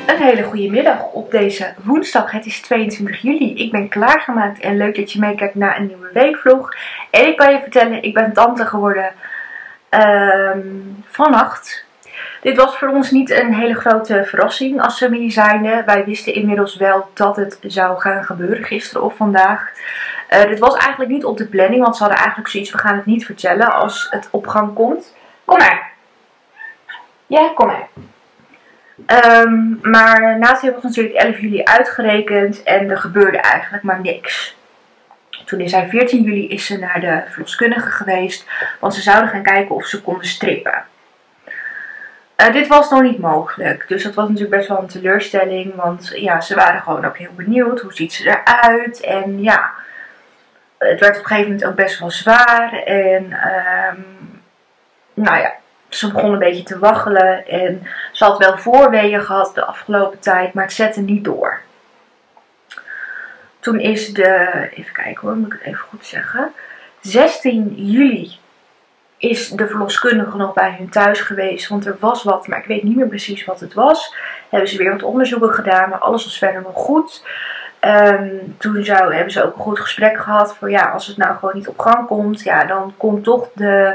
Een hele goede middag op deze woensdag. Het is 22 juli. Ik ben klaargemaakt en leuk dat je meekijkt naar een nieuwe weekvlog. En ik kan je vertellen, ik ben tante geworden vannacht. Dit was voor ons niet een hele grote verrassing als familie zijnde. Wij wisten inmiddels wel dat het zou gaan gebeuren gisteren of vandaag. Dit was eigenlijk niet op de planning, want ze hadden eigenlijk zoiets, we gaan het niet vertellen als het op gang komt. Kom maar. Ja, kom maar. Maar Nathalie was natuurlijk 11 juli uitgerekend en er gebeurde eigenlijk maar niks. Toen is zij 14 juli is ze naar de verloskundige geweest, want ze zouden gaan kijken of ze konden strippen. Dit was nog niet mogelijk, dus dat was natuurlijk best wel een teleurstelling, want ja, ze waren gewoon ook heel benieuwd, hoe ziet ze eruit en ja, het werd op een gegeven moment ook best wel zwaar en nou ja. Ze begon een beetje te waggelen en ze had wel voorweeën gehad de afgelopen tijd, maar het zette niet door. Toen is even kijken hoor, moet ik het even goed zeggen. 16 juli is de verloskundige nog bij hun thuis geweest, want er was wat, maar ik weet niet meer precies wat het was. Hebben ze weer wat onderzoeken gedaan, maar alles was verder nog goed. Toen hebben ze ook een goed gesprek gehad voor ja, als het nou gewoon niet op gang komt, ja, dan komt toch de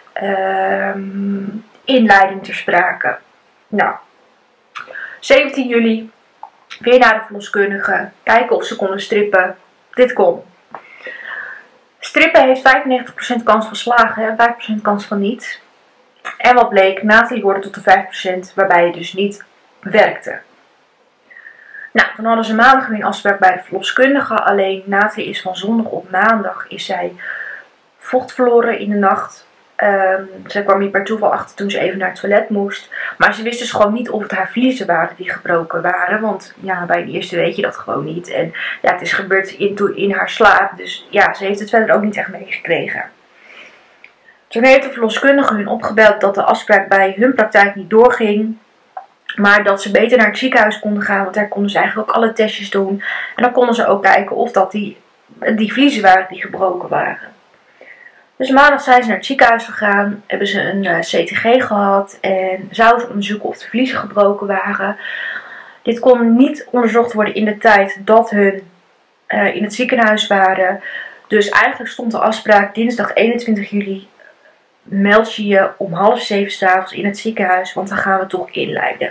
inleiding ter sprake. Nou, 17 juli, weer naar de verloskundige, kijken of ze konden strippen. Dit kon. Strippen heeft 95% kans van slagen en 5% kans van niet. En wat bleek, Nathalie hoorde tot de 5%, waarbij het dus niet werkte. Nou, toen hadden ze maandag weer een afspraak bij de verloskundige, alleen Nathalie is van zondag op maandag is zij vocht verloren in de nacht. Zij kwam hier per toeval achter toen ze even naar het toilet moest. Maar ze wist dus gewoon niet of het haar vliezen waren die gebroken waren. Want ja, bij de eerste weet je dat gewoon niet. En ja, het is gebeurd in haar slaap. Dus ja, ze heeft het verder ook niet echt meegekregen. Toen heeft de verloskundige hun opgebeld dat de afspraak bij hun praktijk niet doorging. Maar dat ze beter naar het ziekenhuis konden gaan. Want daar konden ze eigenlijk ook alle testjes doen. En dan konden ze ook kijken of dat die vliezen waren die gebroken waren. Dus maandag zijn ze naar het ziekenhuis gegaan, hebben ze een CTG gehad en zouden ze onderzoeken of de vliezen gebroken waren. Dit kon niet onderzocht worden in de tijd dat hun in het ziekenhuis waren. Dus eigenlijk stond de afspraak dinsdag 21 juli, meld je je om 6:30 's avonds in het ziekenhuis, want dan gaan we toch inleiden.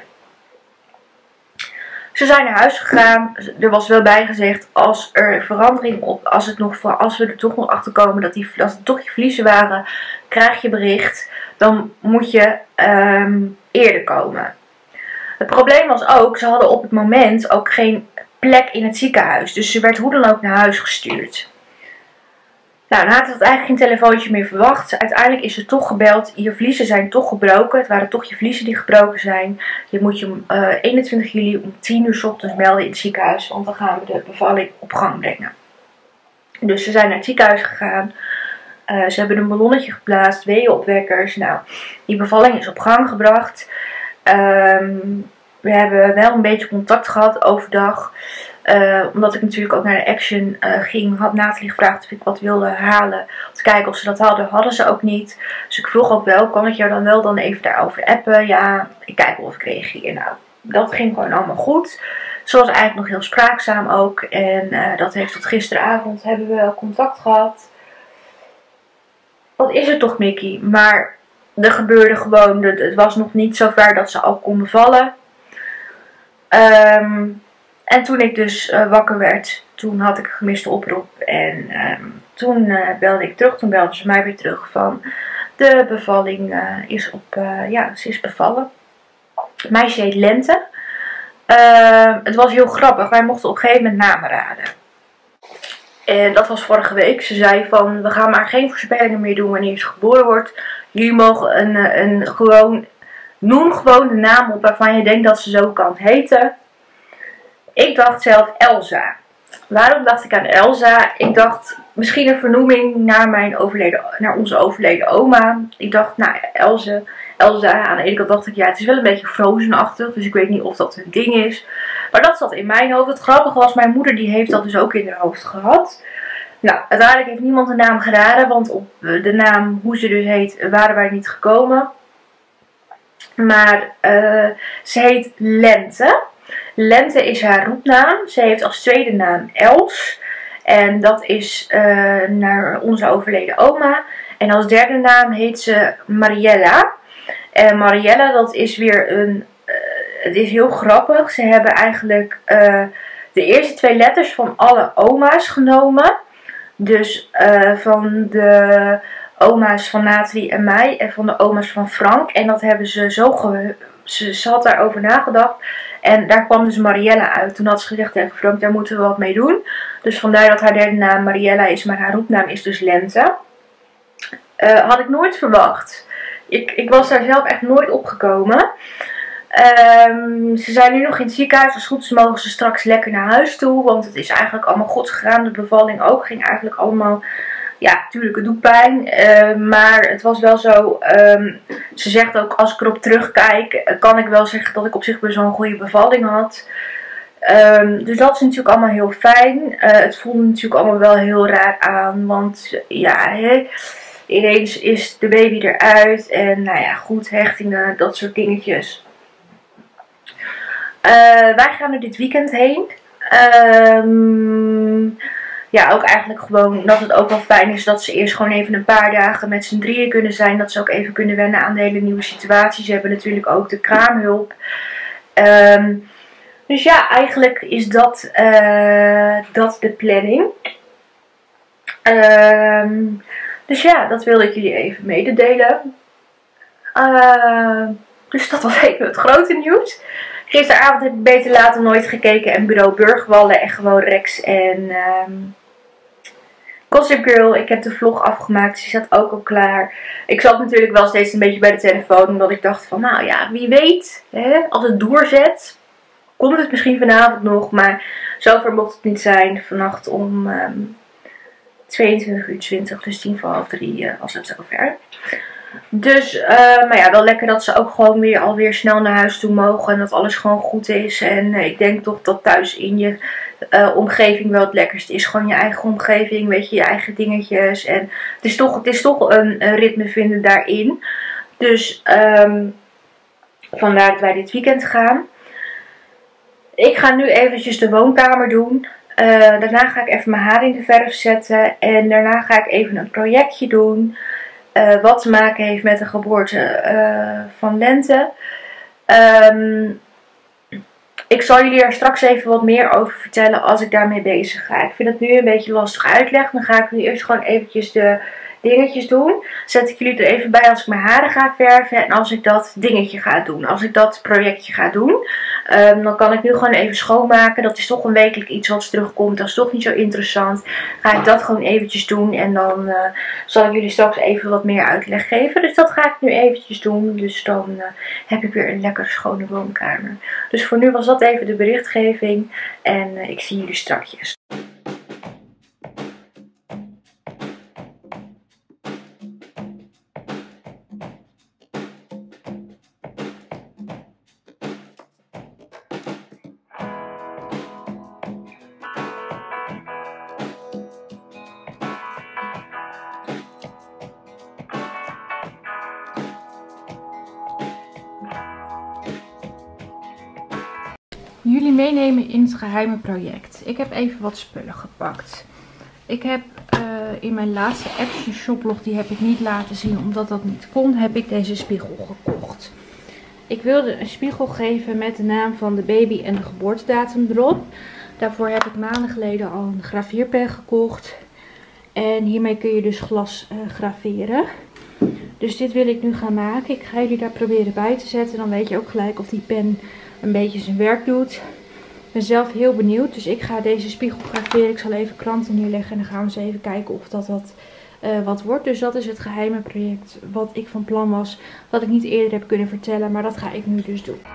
Ze zijn naar huis gegaan. Er was wel bij gezegd, als er verandering op, als we er toch nog achter komen dat het toch je vliezen waren, krijg je bericht, dan moet je eerder komen. Het probleem was ook, ze hadden op het moment ook geen plek in het ziekenhuis. Dus ze werd hoe dan ook naar huis gestuurd. Nou, dan had het eigenlijk geen telefoontje meer verwacht. Uiteindelijk is er toch gebeld. Je vliezen zijn toch gebroken. Het waren toch je vliezen die gebroken zijn. Je moet je 21 juli om 10 uur 's ochtends melden in het ziekenhuis. Want dan gaan we de bevalling op gang brengen. Dus ze zijn naar het ziekenhuis gegaan. Ze hebben een ballonnetje geplaatst. Weeënopwekkers. Nou, die bevalling is op gang gebracht. We hebben wel een beetje contact gehad overdag. Omdat ik natuurlijk ook naar de Action ging, had Nathalie gevraagd of ik wat wilde halen. Om te kijken of ze dat hadden. Hadden ze ook niet. Dus ik vroeg ook wel, kan ik jou dan wel dan even daarover appen? Ja, ik kijk wel of ik reageer. Nou, dat ging gewoon allemaal goed. Ze was eigenlijk nog heel spraakzaam ook. En dat heeft tot gisteravond hebben we contact gehad. Wat is het toch, Mickey? Maar er gebeurde gewoon, het was nog niet zo ver dat ze al kon bevallen. En toen ik dus wakker werd, toen had ik een gemiste oproep. En toen belde ik terug, toen belden ze mij weer terug van de bevalling is ze is bevallen. Het meisje heet Lente. Het was heel grappig, wij mochten op een gegeven moment namen raden. En dat was vorige week. Ze zei van, we gaan maar geen voorspellingen meer doen wanneer ze geboren wordt. Jullie mogen noem gewoon de naam op waarvan je denkt dat ze zo kan heten. Ik dacht zelf Elsa. Waarom dacht ik aan Elsa? Ik dacht misschien een vernoeming naar onze overleden oma. Ik dacht, nou ja, Elsa. Aan de ene kant dacht ik, ja, het is wel een beetje Frozen-achtig. Dus ik weet niet of dat een ding is. Maar dat zat in mijn hoofd. Het grappige was, mijn moeder die heeft dat dus ook in haar hoofd gehad. Nou, uiteindelijk heeft niemand de naam geraden. Want op de naam, hoe ze dus heet, waren wij niet gekomen. Maar ze heet Lente. Lente is haar roepnaam. Ze heeft als tweede naam Els. En dat is naar onze overleden oma. En als derde naam heet ze Mariella. En Mariella, dat is weer het is heel grappig. Ze hebben eigenlijk de eerste 2 letters van alle oma's genomen. Dus van de oma's van Nathalie en mij en van de oma's van Frank. En dat hebben ze ze had daarover nagedacht. En daar kwam dus Mariella uit. Toen had ze gezegd tegen Frank, daar moeten we wat mee doen. Dus vandaar dat haar derde naam Mariella is, maar haar roepnaam is dus Lente. Had ik nooit verwacht. Ik was daar zelf echt nooit op gekomen. Ze zijn nu nog in het ziekenhuis. Als het goed is mogen ze straks lekker naar huis toe. Want het is eigenlijk allemaal goed gegaan. De bevalling ook ging eigenlijk allemaal... Ja, natuurlijk het doet pijn. Maar het was wel zo... ze zegt ook, als ik erop terugkijk... kan ik wel zeggen dat ik op zich best wel een goede bevalling had. Dus dat is natuurlijk allemaal heel fijn. Het voelde natuurlijk allemaal wel heel raar aan. Want ja... ineens is de baby eruit. En nou ja, goed, hechtingen, dat soort dingetjes. Wij gaan er dit weekend heen. Ja, ook eigenlijk gewoon dat het ook wel fijn is dat ze eerst gewoon even een paar dagen met z'n drieën kunnen zijn. Dat ze ook even kunnen wennen aan de hele nieuwe situatie. Ze hebben natuurlijk ook de kraamhulp. Dus ja, eigenlijk is dat de planning. Dus ja, dat wilde ik jullie even mededelen. Dus dat was even het grote nieuws. Gisteravond heb ik Beter Laat dan Nooit gekeken en Bureau Burgwallen en gewoon Rex en Gossip Girl. Ik heb de vlog afgemaakt, die staat ook al klaar. Ik zat natuurlijk wel steeds een beetje bij de telefoon, omdat ik dacht van nou ja, wie weet, hè, als het doorzet, komt het misschien vanavond nog. Maar zover mocht het niet zijn. Vannacht om 22:20, dus 2:45 was het zover. Dus, maar ja, wel lekker dat ze ook gewoon alweer snel naar huis toe mogen. En dat alles gewoon goed is. En ik denk toch dat thuis in je omgeving wel het lekkerst is. Gewoon je eigen omgeving, weet je, je eigen dingetjes. En het is toch een ritme vinden daarin. Dus, vandaar dat wij dit weekend gaan. Ik ga nu eventjes de woonkamer doen. Daarna ga ik even mijn haar in de verf zetten. En daarna ga ik even een projectje doen. Wat te maken heeft met de geboorte van Lente. Ik zal jullie er straks even wat meer over vertellen als ik daarmee bezig ga. Ik vind het nu een beetje lastig uitleggen. Dan ga ik nu eerst gewoon eventjes de dingetjes doen. Zet ik jullie er even bij als ik mijn haren ga verven en als ik dat dingetje ga doen. Als ik dat projectje ga doen. Dan kan ik nu gewoon even schoonmaken. Dat is toch een wekelijk iets wat terugkomt. Dat is toch niet zo interessant. Ga ik dat gewoon eventjes doen. En dan zal ik jullie straks even wat meer uitleg geven. Dus dat ga ik nu eventjes doen. Dus dan heb ik weer een lekkere schone woonkamer. Dus voor nu was dat even de berichtgeving. En ik zie jullie strakjes. Jullie meenemen in het geheime project. Ik heb even wat spullen gepakt. Ik heb in mijn laatste Action shoplog, die heb ik niet laten zien omdat dat niet kon, heb ik deze spiegel gekocht. Ik wilde een spiegel geven met de naam van de baby en de geboortedatum erop. Daarvoor heb ik maanden geleden al een gravierpen gekocht. En hiermee kun je dus glas graveren. Dus dit wil ik nu gaan maken. Ik ga jullie daar proberen bij te zetten. Dan weet je ook gelijk of die pen een beetje zijn werk doet. Ik ben zelf heel benieuwd. Dus ik ga deze spiegel graveren. Ik zal even kranten neerleggen. En dan gaan we eens even kijken of dat wat wordt. Dus dat is het geheime project wat ik van plan was. Wat ik niet eerder heb kunnen vertellen. Maar dat ga ik nu dus doen.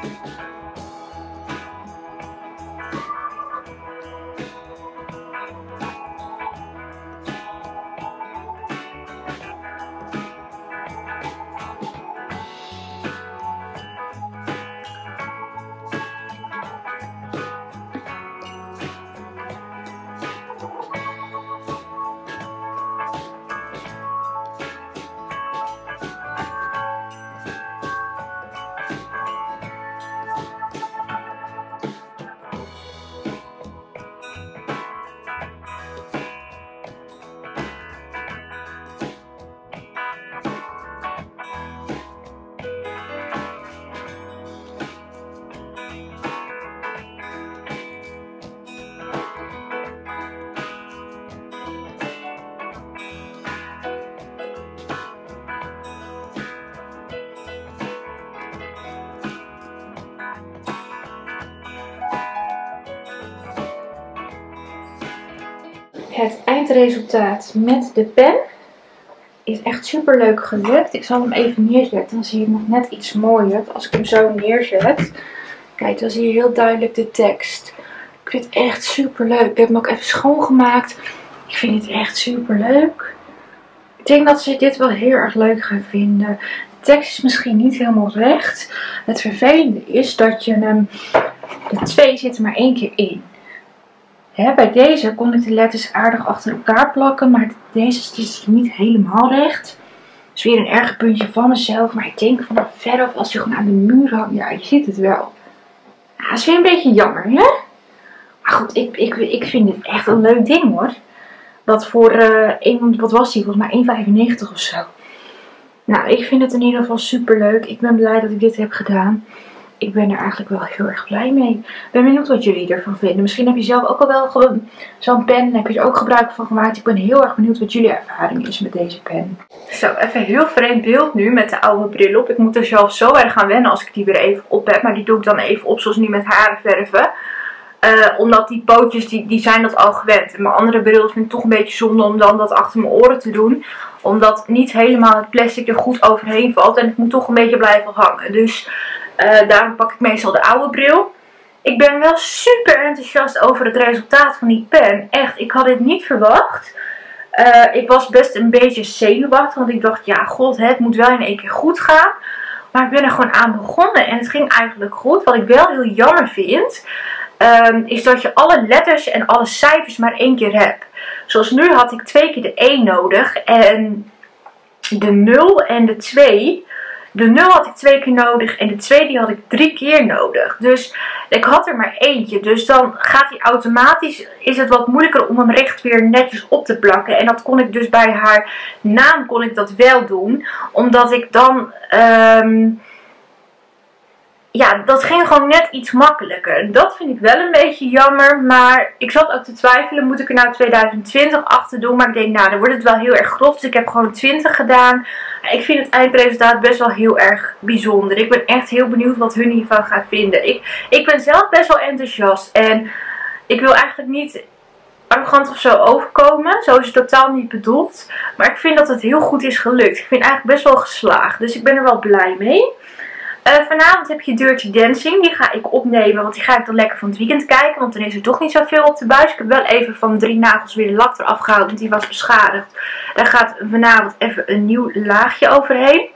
Het eindresultaat met de pen is echt super leuk gelukt. Ik zal hem even neerzetten. Dan zie je nog net iets mooier. Als ik hem zo neerzet. Kijk, dan zie je heel duidelijk de tekst. Ik vind het echt super leuk. Ik heb hem ook even schoongemaakt. Ik vind het echt super leuk. Ik denk dat ze dit wel heel erg leuk gaan vinden. De tekst is misschien niet helemaal recht. Het vervelende is dat je hem... De 2 zit er maar 1 keer in. Bij deze kon ik de letters aardig achter elkaar plakken, maar deze is dus niet helemaal recht. Dat is weer een erg puntje van mezelf, maar ik denk vanaf veraf als je gewoon aan de muur hangt, ja, je ziet het wel. Ja, dat is weer een beetje jammer, hè? Maar goed, ik vind dit echt een leuk ding, hoor. Dat voor, wat was die? Volgens mij 1,95 of zo. Nou, ik vind het in ieder geval super leuk. Ik ben blij dat ik dit heb gedaan. Ik ben er eigenlijk wel heel erg blij mee. Ik ben benieuwd wat jullie ervan vinden. Misschien heb je zelf ook al wel zo'n pen. Heb je er ook gebruik van gemaakt. Ik ben heel erg benieuwd wat jullie ervaring is met deze pen. Zo, even een heel vreemd beeld nu met de oude bril op. Ik moet er zelf zo erg gaan wennen als ik die weer even op heb. Maar die doe ik dan even op zoals nu met haren verven. Omdat die pootjes, die zijn dat al gewend. En mijn andere bril vind ik toch een beetje zonde om dan dat achter mijn oren te doen. Omdat niet helemaal het plastic er goed overheen valt. En het moet toch een beetje blijven hangen. Dus... daarom pak ik meestal de oude bril. Ik ben wel super enthousiast over het resultaat van die pen. Echt, ik had dit niet verwacht. Ik was best een beetje zenuwachtig. Want ik dacht, ja god, het moet wel in één keer goed gaan. Maar ik ben er gewoon aan begonnen. En het ging eigenlijk goed. Wat ik wel heel jammer vind. Is dat je alle letters en alle cijfers maar 1 keer hebt. Zoals nu had ik 2 keer de 1 nodig. En de 0 en de 2... De 0 had ik 2 keer nodig en de 2 die had ik 3 keer nodig. Dus ik had er maar eentje. Dus dan gaat hij automatisch, is het wat moeilijker om hem recht weer netjes op te plakken. En dat kon ik dus bij haar naam kon ik dat wel doen. Omdat ik dan... ja, dat ging gewoon net iets makkelijker. Dat vind ik wel een beetje jammer. Maar ik zat ook te twijfelen. Moet ik er nou 2020 achter doen? Maar ik denk, nou, dan wordt het wel heel erg grof. Dus ik heb gewoon 20 gedaan. Ik vind het eindresultaat best wel heel erg bijzonder. Ik ben echt heel benieuwd wat hun hiervan gaan vinden. Ik ben zelf best wel enthousiast. En ik wil eigenlijk niet arrogant of zo overkomen. Zo is het totaal niet bedoeld. Maar ik vind dat het heel goed is gelukt. Ik vind het eigenlijk best wel geslaagd. Dus ik ben er wel blij mee. Vanavond heb je Dirty Dancing. Die ga ik opnemen. Want die ga ik dan lekker van het weekend kijken. Want dan is er toch niet zoveel op de buis. Ik heb wel even van 3 nagels weer de lak eraf gehaald. Want die was beschadigd. Daar gaat vanavond even een nieuw laagje overheen.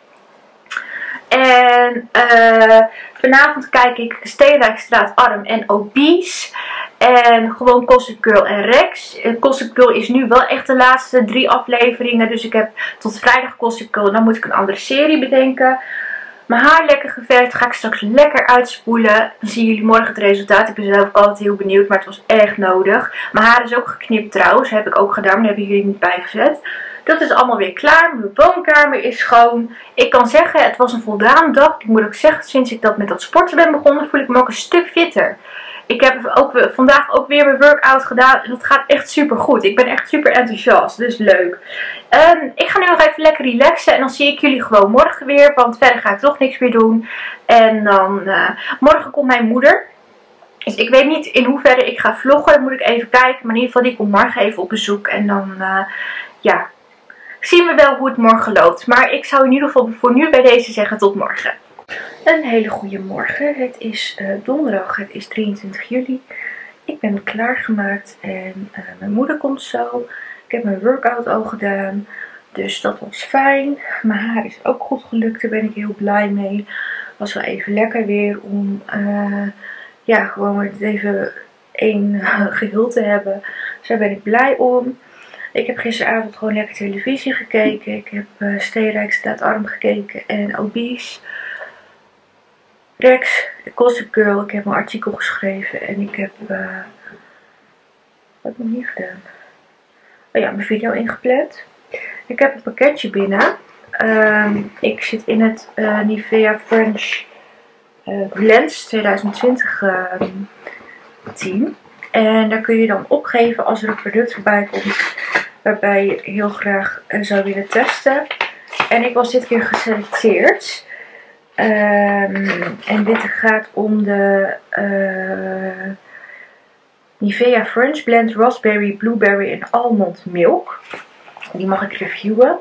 En vanavond kijk ik Steenrijkstraat, Arm en Obese. En gewoon Gossip Girl en Rex. Gossip Girl is nu wel echt de laatste 3 afleveringen. Dus ik heb tot vrijdag Gossip Girl. Dan moet ik een andere serie bedenken. Mijn haar lekker geverfd. Ga ik straks lekker uitspoelen. Dan zien jullie morgen het resultaat. Ik ben zelf ook altijd heel benieuwd. Maar het was erg nodig. Mijn haar is ook geknipt trouwens. Heb ik ook gedaan. Maar daar hebben jullie niet bijgezet. Dat is allemaal weer klaar. Mijn woonkamer is schoon. Ik kan zeggen, het was een voldane dag. Ik moet ook zeggen, sinds ik dat met dat sporten ben begonnen, voel ik me ook een stuk fitter. Ik heb ook vandaag ook weer mijn workout gedaan. En dat gaat echt super goed. Ik ben echt super enthousiast. Dus leuk. Ik ga nu nog even lekker relaxen. En dan zie ik jullie gewoon morgen weer. Want verder ga ik toch niks meer doen. En dan morgen komt mijn moeder. Dus ik weet niet in hoeverre ik ga vloggen. Dan moet ik even kijken. Maar in ieder geval, die komt morgen even op bezoek. En dan, ja, zien we wel hoe het morgen loopt. Maar ik zou in ieder geval voor nu bij deze zeggen tot morgen. Een hele goede morgen. Het is donderdag, het is 23 juli. Ik ben klaargemaakt en mijn moeder komt zo. Ik heb mijn workout al gedaan, dus dat was fijn. Mijn haar is ook goed gelukt, daar ben ik heel blij mee. Was wel even lekker weer om ja, gewoon weer even één geheel te hebben. Dus daar ben ik blij om. Ik heb gisteravond gewoon lekker televisie gekeken. Ik heb Steenrijk staat arm gekeken en Obese. Rex, Gossip Girl, ik heb mijn artikel geschreven en ik heb, wat heb ik nog niet gedaan? Oh ja, mijn video ingepland. Ik heb een pakketje binnen. Ik zit in het Nivea French Blends 2020 team. En daar kun je dan opgeven als er een product voorbij komt waarbij je heel graag zou willen testen. En ik was dit keer geselecteerd. En dit gaat om de Nivea French Blend Raspberry, Blueberry en Almond Milk. Die mag ik reviewen.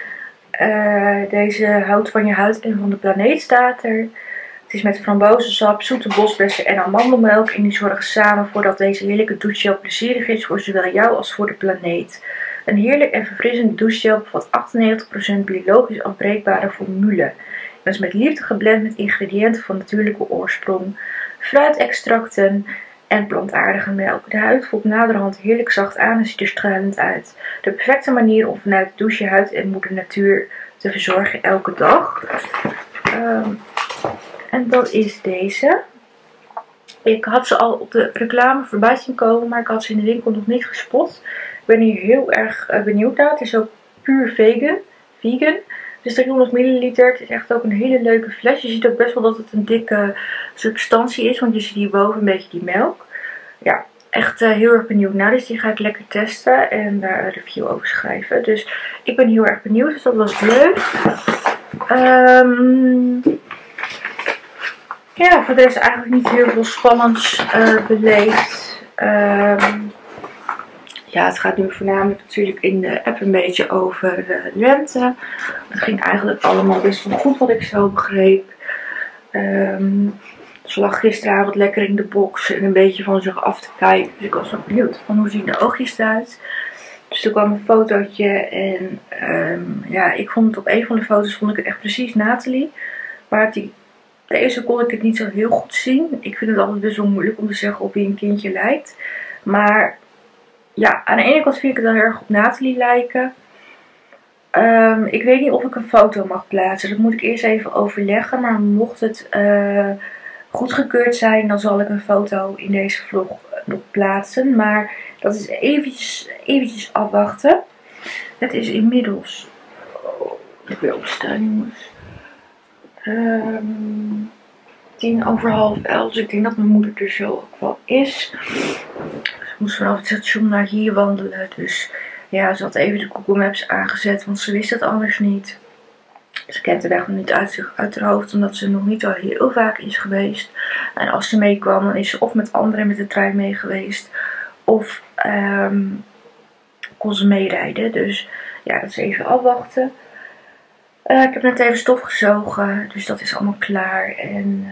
Deze houdt van je huid en van de planeet staat er. Het is met frambozensap, zoete bosbessen en amandelmelk. En die zorgen samen voor dat deze heerlijke douchegel plezierig is voor zowel jou als voor de planeet. Een heerlijk en verfrissend douchegel bevat 98% biologisch afbreekbare formule. Het is met liefde geblend met ingrediënten van natuurlijke oorsprong, fruitextracten en plantaardige melk. De huid voelt naderhand heerlijk zacht aan en ziet er stralend uit. De perfecte manier om vanuit het douche je huid en moeder natuur te verzorgen elke dag. En dat is deze. Ik had ze al op de reclame voorbij zien komen, maar ik had ze in de winkel nog niet gespot. Ik ben hier heel erg benieuwd naar. Het is ook puur vegan. Het is 300 milliliter. Het is echt ook een hele leuke fles. Je ziet ook best wel dat het een dikke substantie is, want je ziet hierboven een beetje die melk. Ja, echt heel erg benieuwd naar. Dus die ga ik lekker testen en daar een review over schrijven. Dus ik ben heel erg benieuwd, dus dat was leuk. Ja, voor de rest eigenlijk niet heel veel spannends beleefd. Ja, het gaat nu voornamelijk natuurlijk in de app een beetje over lente. Het ging eigenlijk allemaal best wel goed wat ik zo begreep. Ze lag gisteravond lekker in de box en een beetje van zich af te kijken. Dus ik was wel benieuwd van hoe zien de oogjes eruit. Dus er kwam een fotootje en ja, ik vond het op een van de foto's vond ik het echt precies Nathalie. Maar deze kon ik het niet zo heel goed zien. Ik vind het altijd best wel moeilijk om te zeggen op wie een kindje lijkt. Maar ja, aan de ene kant vind ik het wel erg op Nathalie lijken. Ik weet niet of ik een foto mag plaatsen. Dat moet ik eerst even overleggen. Maar mocht het goedgekeurd zijn, dan zal ik een foto in deze vlog nog plaatsen. Maar dat is eventjes afwachten. Het is inmiddels... Ik wil opstaan, jongens. 11:10. Dus ik denk dat mijn moeder er zo ook wel is. Ze moest vanaf het station naar hier wandelen. Dus ja, ze had even de Google Maps aangezet. Want ze wist het anders niet. Ze kent de weg nog niet uit haar hoofd. Omdat ze nog niet al heel vaak is geweest. En als ze meekwam, dan is ze of met anderen met de trein mee geweest. Of kon ze meerijden. Dus ja, dat is even afwachten. Ik heb net even stof gezogen, dus dat is allemaal klaar. En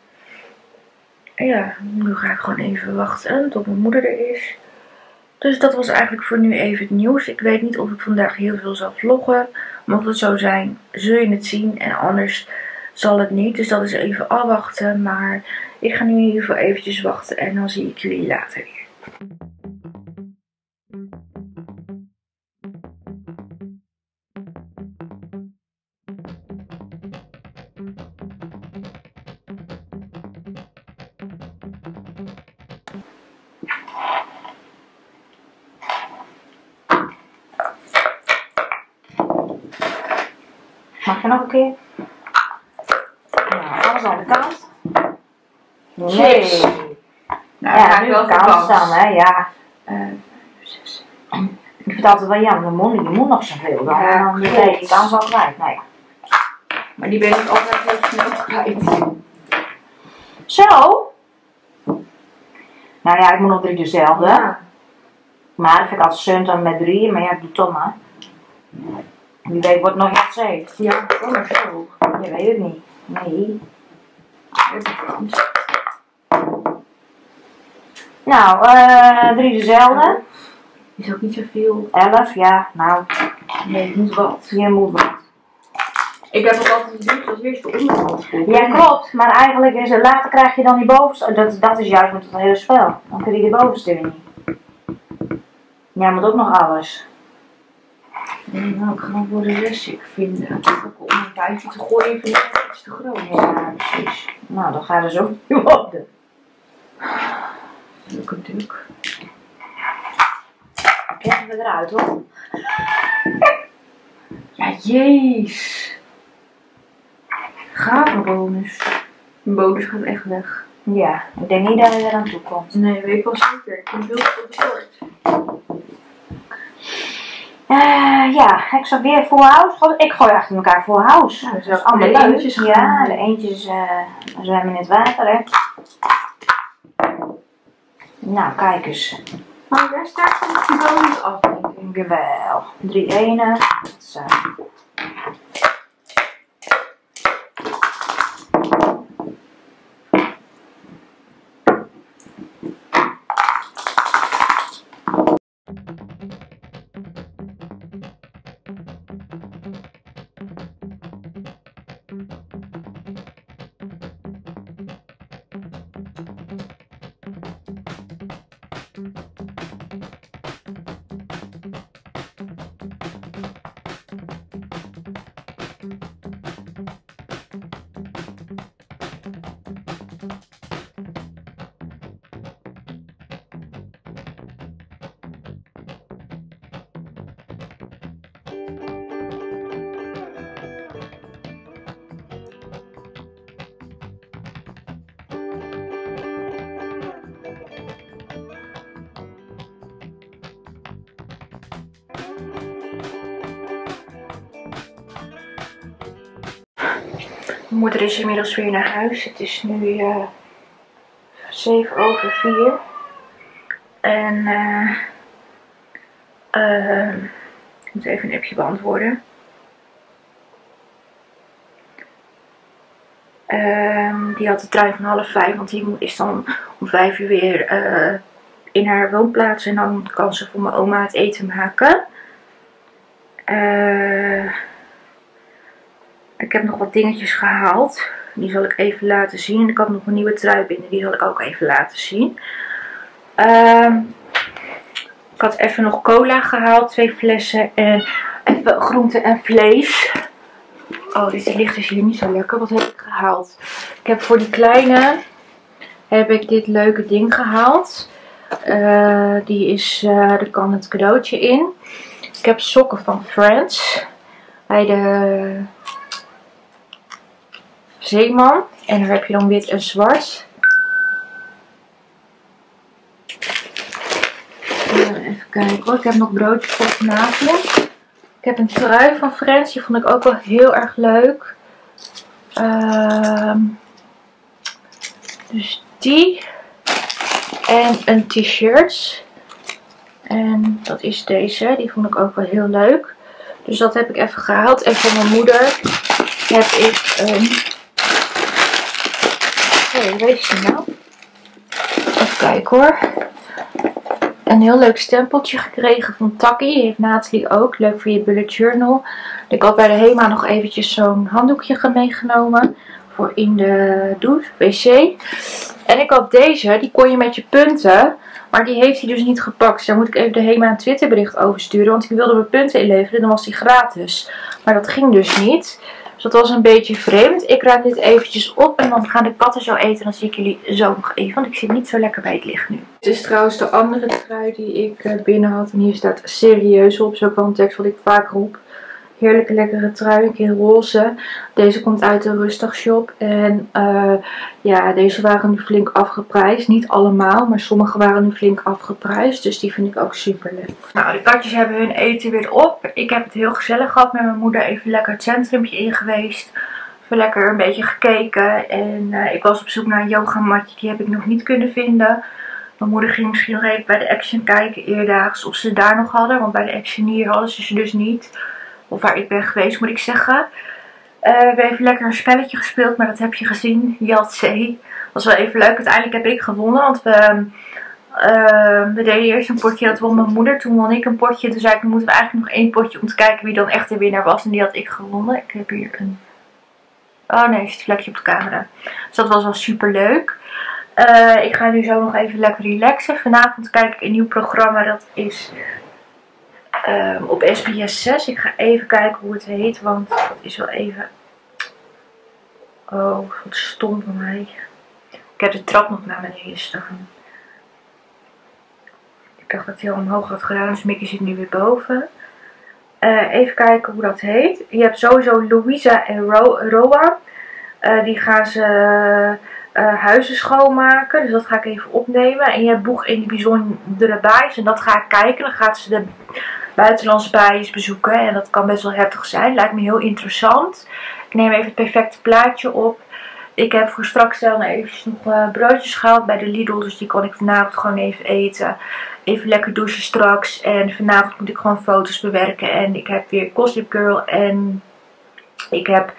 ja, nu ga ik gewoon even wachten tot mijn moeder er is. Dus dat was eigenlijk voor nu even het nieuws. Ik weet niet of ik vandaag heel veel zal vloggen. Mocht het zo zijn, zul je het zien en anders zal het niet. Dus dat is even afwachten. Maar ik ga nu in ieder geval eventjes wachten en dan zie ik jullie later weer. Mag je nog een keer? Nou, alles aan de kant. Nee. Chips. Nou, Ja, nu de kant dan, hè, ja. Ik vind het altijd wel jammer, je moet nog zoveel. Dan je kan wel kwijt, nee. Maar die ben ik altijd heel snel kwijt. Zo? Nou ja, ik moet nog 3 dezelfde. Ja. Maar dat vind ik altijd zeunt met 3, maar ja, ik doe toch maar. Wie weet wordt nog wat 7. Ja, kom maar zo. Je weet het niet. Nee. Nou, 3 dezelfde. Is ook niet zoveel. 11, ja, nou. Nee, moet wat. Je moet wat. Ik heb ook altijd het als eerste onderhand. Ja, klopt. Maar eigenlijk is het, later krijg je dan die bovenste. Dat is juist met het hele spel. Dan kun je die bovenste weer niet. Jij moet ook nog alles. Nee, nou, ik ga dan voor de rest vinden. Ook om een buitje te gooien vind ik iets te groot. Ja, precies. Nou, dan gaat er zo niet worden. Leuke druk. Krijgen we eruit hoor. Ja, jeez. Gave bonus. Een bonus gaat echt weg. Ja, ik denk niet dat je er aan toe komt. Nee, weet ik wel zeker. Ik ben heel goed soort. Ja, ik zou weer full house. Ik gooi achter elkaar full house. Ja, dat is allemaal de leuk. eentjes Ja, gaan. de eentjes zwemmen in het water, hè. Nou, kijk eens. Maar daar staat die bonus af, denk ik. Jawel. 3 enen. Zo. Mijn moeder is inmiddels weer naar huis. Het is nu 4:07. En ik moet even een appje beantwoorden. Die had de trein van 4:30, want die is dan om 5 uur weer in haar woonplaats. En dan kan ze voor mijn oma het eten maken. Ik heb nog wat dingetjes gehaald. Die zal ik even laten zien. En ik had nog een nieuwe trui binnen. Die zal ik ook even laten zien. Ik had even nog cola gehaald. 2 flessen. En even groente en vlees. Oh, dit licht is hier niet zo lekker. Wat heb ik gehaald? Ik heb voor die kleine heb ik dit leuke ding gehaald. Die is, er kan het cadeautje in. Ik heb sokken van Friends. Bij de Zeeman. En daar heb je dan wit en zwart. Even kijken hoor. Ik heb nog broodjes voor vanavond. Ik heb een trui van Friends. Die vond ik ook wel heel erg leuk. Dus die. En een t-shirt. En dat is deze. Die vond ik ook wel heel leuk. Dus dat heb ik even gehaald. En voor mijn moeder heb ik een... Hoe weet je nou? Even kijken hoor. Een heel leuk stempeltje gekregen van Taki. Die heeft Nathalie ook. Leuk voor je bullet journal. Ik had bij de HEMA nog eventjes zo'n handdoekje meegenomen. Voor in de douche, wc. En ik had deze. Die kon je met je punten. Maar die heeft hij dus niet gepakt. Dus daar moet ik even de HEMA een Twitterbericht over sturen. Want ik wilde mijn punten inleveren. Dan was die gratis. Maar dat ging dus niet. Dus dat was een beetje vreemd. Ik ruim dit eventjes op. En dan gaan de katten zo eten. Dan zie ik jullie zo nog even. Want ik zit niet zo lekker bij het licht nu. Dit is trouwens de andere trui die ik binnen had. En hier staat serieus op. Zo kwam een tekst wat ik vaak roep. Heerlijke lekkere trui, een keer roze. Deze komt uit de Rustig Shop. En ja, deze waren nu flink afgeprijsd. Niet allemaal, maar sommige waren nu flink afgeprijsd. Dus die vind ik ook super leuk. Nou, de katjes hebben hun eten weer op. Ik heb het heel gezellig gehad met mijn moeder. Even lekker het centrumpje in geweest. Even lekker een beetje gekeken. En ik was op zoek naar een yogamatje. Die heb ik nog niet kunnen vinden. Mijn moeder ging misschien nog even bij de Action kijken eerdaags of ze daar nog hadden. Want bij de Action hier hadden ze dus niet. Of waar ik ben geweest, moet ik zeggen. We hebben even lekker een spelletje gespeeld, maar dat heb je gezien. Yahtzee. Was wel even leuk. Uiteindelijk heb ik gewonnen, want we deden eerst een potje, dat won mijn moeder. Toen won ik een potje. Toen zei ik, dan moeten we eigenlijk nog 1 potje om te kijken wie dan echt de winnaar was. En die had ik gewonnen. Ik heb hier een... Oh nee, er zit een vlekje op de camera. Dus dat was wel super leuk. Ik ga nu zo nog even lekker relaxen. Vanavond kijk ik een nieuw programma. Dat is op SBS 6. Ik ga even kijken hoe het heet. Want dat is wel even... Oh, wat stom van mij. Ik heb de trap nog naar beneden staan. Ik dacht dat hij al omhoog had gedaan. Dus Mickey zit nu weer boven. Even kijken hoe dat heet. Je hebt sowieso Louisa en Roa. Die gaan ze huizen schoonmaken. Dus dat ga ik even opnemen. En je hebt Boeg in die bijzondere baais. En dat ga ik kijken. Dan gaat ze de buitenlandse baais bezoeken. En dat kan best wel heftig zijn. Lijkt me heel interessant. Ik neem even het perfecte plaatje op. Ik heb voor straks nog eventjes nog broodjes gehaald bij de Lidl. Dus die kan ik vanavond gewoon even eten. Even lekker douchen straks. En vanavond moet ik gewoon foto's bewerken. En ik heb weer Gossip Girl. En ik heb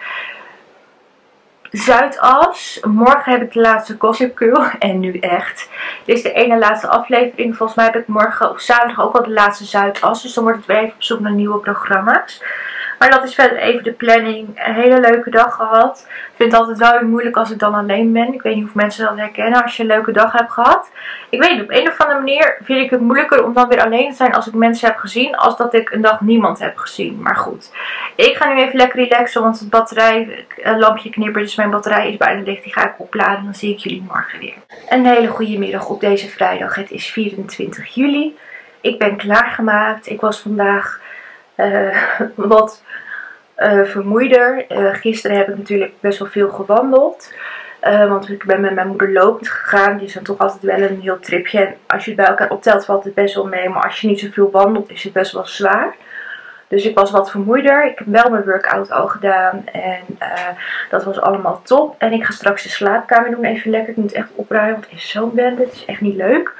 Zuidas. Morgen heb ik de laatste Gossip Girl. En nu echt. Dit is de ene laatste aflevering. Volgens mij heb ik morgen of zaterdag ook al de laatste Zuidas. Dus dan wordt het weer even op zoek naar nieuwe programma's. Maar dat is verder even de planning. Een hele leuke dag gehad. Ik vind het altijd wel weer moeilijk als ik dan alleen ben. Ik weet niet of mensen dat herkennen als je een leuke dag hebt gehad. Ik weet niet, op een of andere manier vind ik het moeilijker om dan weer alleen te zijn als ik mensen heb gezien. Als dat ik een dag niemand heb gezien. Maar goed. Ik ga nu even lekker relaxen. Want het batterijlampje knippert. Dus mijn batterij is bijna dicht. Die ga ik opladen. Dan zie ik jullie morgen weer. Een hele goede middag op deze vrijdag. Het is 24 juli. Ik ben klaargemaakt. Ik was vandaag... wat vermoeider. Gisteren heb ik natuurlijk best wel veel gewandeld. Want ik ben met mijn moeder lopend gegaan. Die is dan toch altijd wel een heel tripje. En als je het bij elkaar optelt valt het best wel mee. Maar als je niet zoveel wandelt is het best wel zwaar. Dus ik was wat vermoeider. Ik heb wel mijn workout al gedaan. En dat was allemaal top. En ik ga straks de slaapkamer doen even lekker. Ik moet echt opruimen. Want het is zo'n bende. Het is echt niet leuk.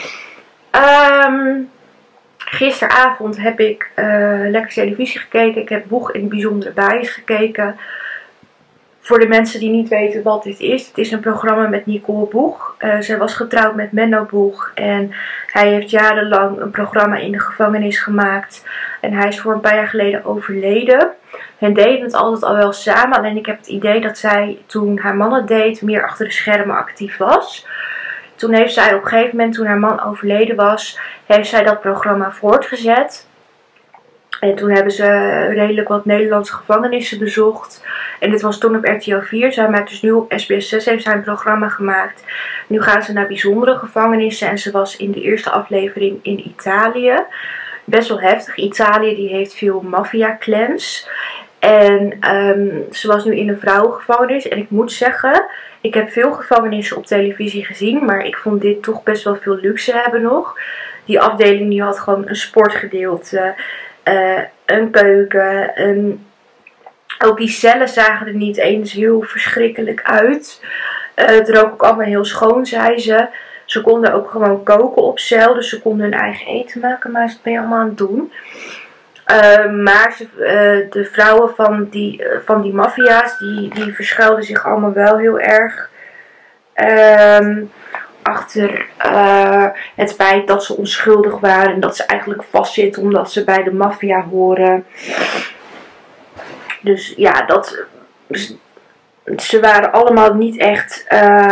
Gisteravond heb ik lekker televisie gekeken. Ik heb Boeg in bijzondere baais gekeken. Voor de mensen die niet weten wat dit is. Het is een programma met Nicole Boeg. Zij was getrouwd met Menno Boeg. En hij heeft jarenlang een programma in de gevangenis gemaakt. En hij is voor een paar jaar geleden overleden. Hen deden het altijd al wel samen. Alleen ik heb het idee dat zij toen haar man het deed meer achter de schermen actief was. Toen heeft zij op een gegeven moment, toen haar man overleden was, heeft zij dat programma voortgezet. En toen hebben ze redelijk wat Nederlandse gevangenissen bezocht. En dit was toen op RTL 4. Zij maakt dus nu op SBS 6 heeft zij een programma gemaakt. Nu gaan ze naar bijzondere gevangenissen. En ze was in de eerste aflevering in Italië. Best wel heftig. Italië die heeft veel maffia-clans. En ze was nu in een vrouwengevangenis. En ik moet zeggen, ik heb veel gevangenissen op televisie gezien. Maar ik vond dit toch best wel veel luxe hebben nog. Die afdeling die had gewoon een sportgedeelte. Een keuken. Ook die cellen zagen er niet eens heel verschrikkelijk uit. Het rook ook allemaal heel schoon, zei ze. Ze konden ook gewoon koken op cel. Dus ze konden hun eigen eten maken. Maar dat ben je allemaal aan het doen. Maar de vrouwen van die maffia's, die verschuilden zich allemaal wel heel erg achter het feit dat ze onschuldig waren. En dat ze eigenlijk vastzitten omdat ze bij de maffia horen. Dus ja, ze waren allemaal niet echt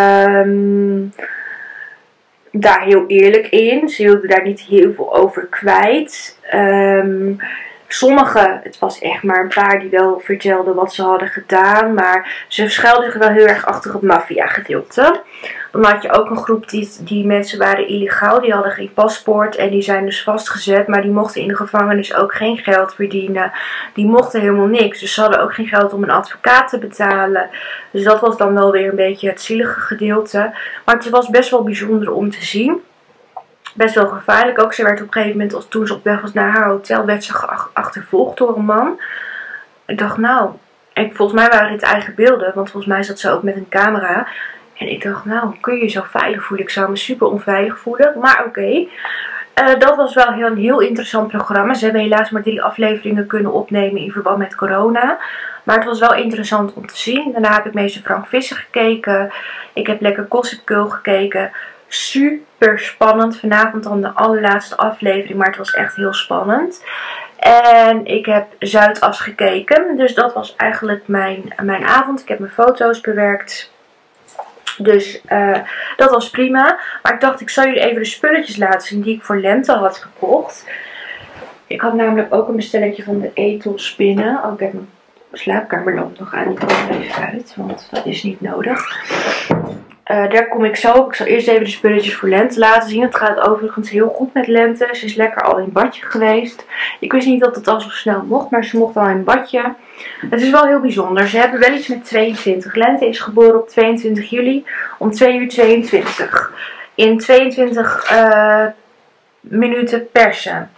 daar heel eerlijk in. Ze hielden daar niet heel veel over kwijt. Sommigen, het was echt maar een paar die wel vertelden wat ze hadden gedaan. Maar ze verschuilden zich wel heel erg achter het maffia gedeelte. Dan had je ook een groep die mensen waren illegaal. Die hadden geen paspoort en die zijn dus vastgezet. Maar die mochten in de gevangenis ook geen geld verdienen. Die mochten helemaal niks. Dus ze hadden ook geen geld om een advocaat te betalen. Dus dat was dan wel weer een beetje het zielige gedeelte. Maar het was best wel bijzonder om te zien. Best wel gevaarlijk ook. Ze werd op een gegeven moment, toen ze op weg was naar haar hotel, werd ze achtervolgd door een man. Ik dacht nou, volgens mij waren dit eigen beelden. Want volgens mij zat ze ook met een camera. En ik dacht nou, kun je je zo veilig voelen? Ik zou me super onveilig voelen. Maar oké. Dat was wel een heel interessant programma. Ze hebben helaas maar 3 afleveringen kunnen opnemen in verband met corona. Maar het was wel interessant om te zien. Daarna heb ik Meester Frank Visser gekeken. Ik heb lekker Gossip Girl gekeken. Super spannend. Vanavond dan de allerlaatste aflevering. Maar het was echt heel spannend. En ik heb Zuidas gekeken. Dus dat was eigenlijk mijn avond. Ik heb mijn foto's bewerkt. Dus dat was prima. Maar ik dacht, ik zal jullie even de spulletjes laten zien die ik voor lente had gekocht. Ik had namelijk ook een bestelletje van de Ethos binnen. Oh, ik heb mijn slaapkamerlamp nog aan. Die komt er even uit, want dat is niet nodig. Daar kom ik zo op. Ik zal eerst even de spulletjes voor lente laten zien. Het gaat overigens heel goed met lente. Ze is lekker al in badje geweest. Ik wist niet dat het al zo snel mocht, maar ze mocht al in badje. Het is wel heel bijzonder. Ze hebben wel iets met 22. Lente is geboren op 22 juli om 2:22. In 22 minuten persen.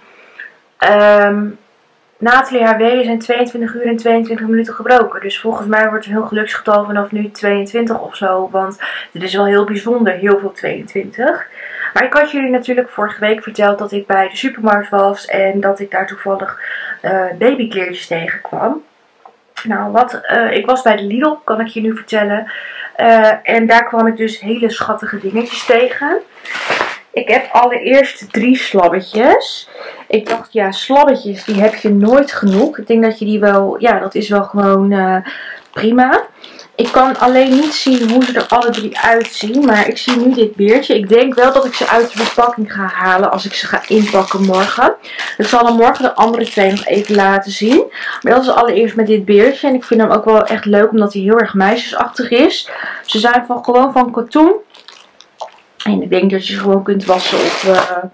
Nathalie haar weeën zijn 22 uur en 22 minuten gebroken. Dus volgens mij wordt een heel geluksgetal vanaf nu 22 of zo. Want dit is wel heel bijzonder, heel veel 22. Maar ik had jullie natuurlijk vorige week verteld dat ik bij de supermarkt was. En dat ik daar toevallig babykleertjes tegenkwam. Nou, ik was bij de Lidl, kan ik je nu vertellen. En daar kwam ik dus hele schattige dingetjes tegen. Ik heb allereerst 3 slabbetjes. Ik dacht, ja, slabbetjes, die heb je nooit genoeg. Ik denk dat je die wel, ja, dat is wel gewoon prima. Ik kan alleen niet zien hoe ze er alle 3 uitzien. Maar ik zie nu dit beertje. Ik denk wel dat ik ze uit de verpakking ga halen als ik ze ga inpakken morgen. Ik zal dan morgen de andere 2 nog even laten zien. Maar dat is allereerst met dit beertje. En ik vind hem ook wel echt leuk omdat hij heel erg meisjesachtig is. Ze zijn gewoon van katoen. En ik denk dat je ze gewoon kunt wassen op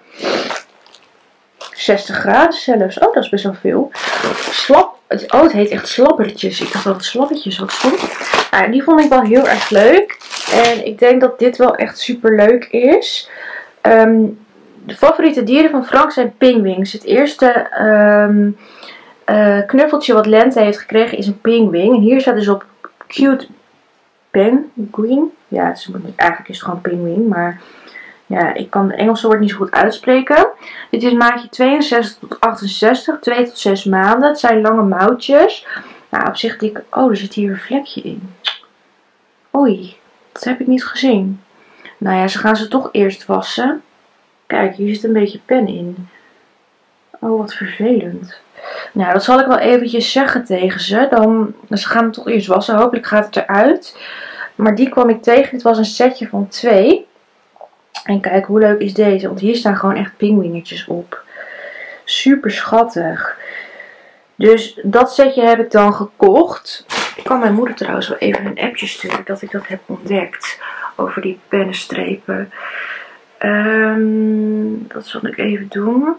60 graden zelfs. Oh, dat is best wel veel. Het heet echt slabbertjes. Ik dacht dat het slabbertjes had stond. Nou, die vond ik wel heel erg leuk. En ik denk dat dit wel echt super leuk is. De favoriete dieren van Frank zijn pinguïns. Het eerste knuffeltje wat Lente heeft gekregen is een pinguïn. En hier staat dus op cute penguin. Ja, eigenlijk is het gewoon pinguïn. Maar ja, ik kan het Engelse woord niet zo goed uitspreken. Dit is maatje 62 tot 68. 2 tot 6 maanden. Het zijn lange mouwtjes. Nou, op zich dik. Oh, er zit hier een vlekje in. Oei, dat heb ik niet gezien. Nou ja, ze gaan ze toch eerst wassen. Kijk, hier zit een beetje pen in. Oh, wat vervelend. Nou, dat zal ik wel eventjes zeggen tegen ze. Ze gaan het toch eerst wassen. Hopelijk gaat het eruit. Maar die kwam ik tegen. Dit was een setje van 2. En kijk, hoe leuk is deze. Want hier staan gewoon echt pinguïnetjes op. Super schattig. Dus dat setje heb ik dan gekocht. Ik kan mijn moeder trouwens wel even een appje sturen dat ik dat heb ontdekt. Over die pennenstrepen. Dat zal ik even doen.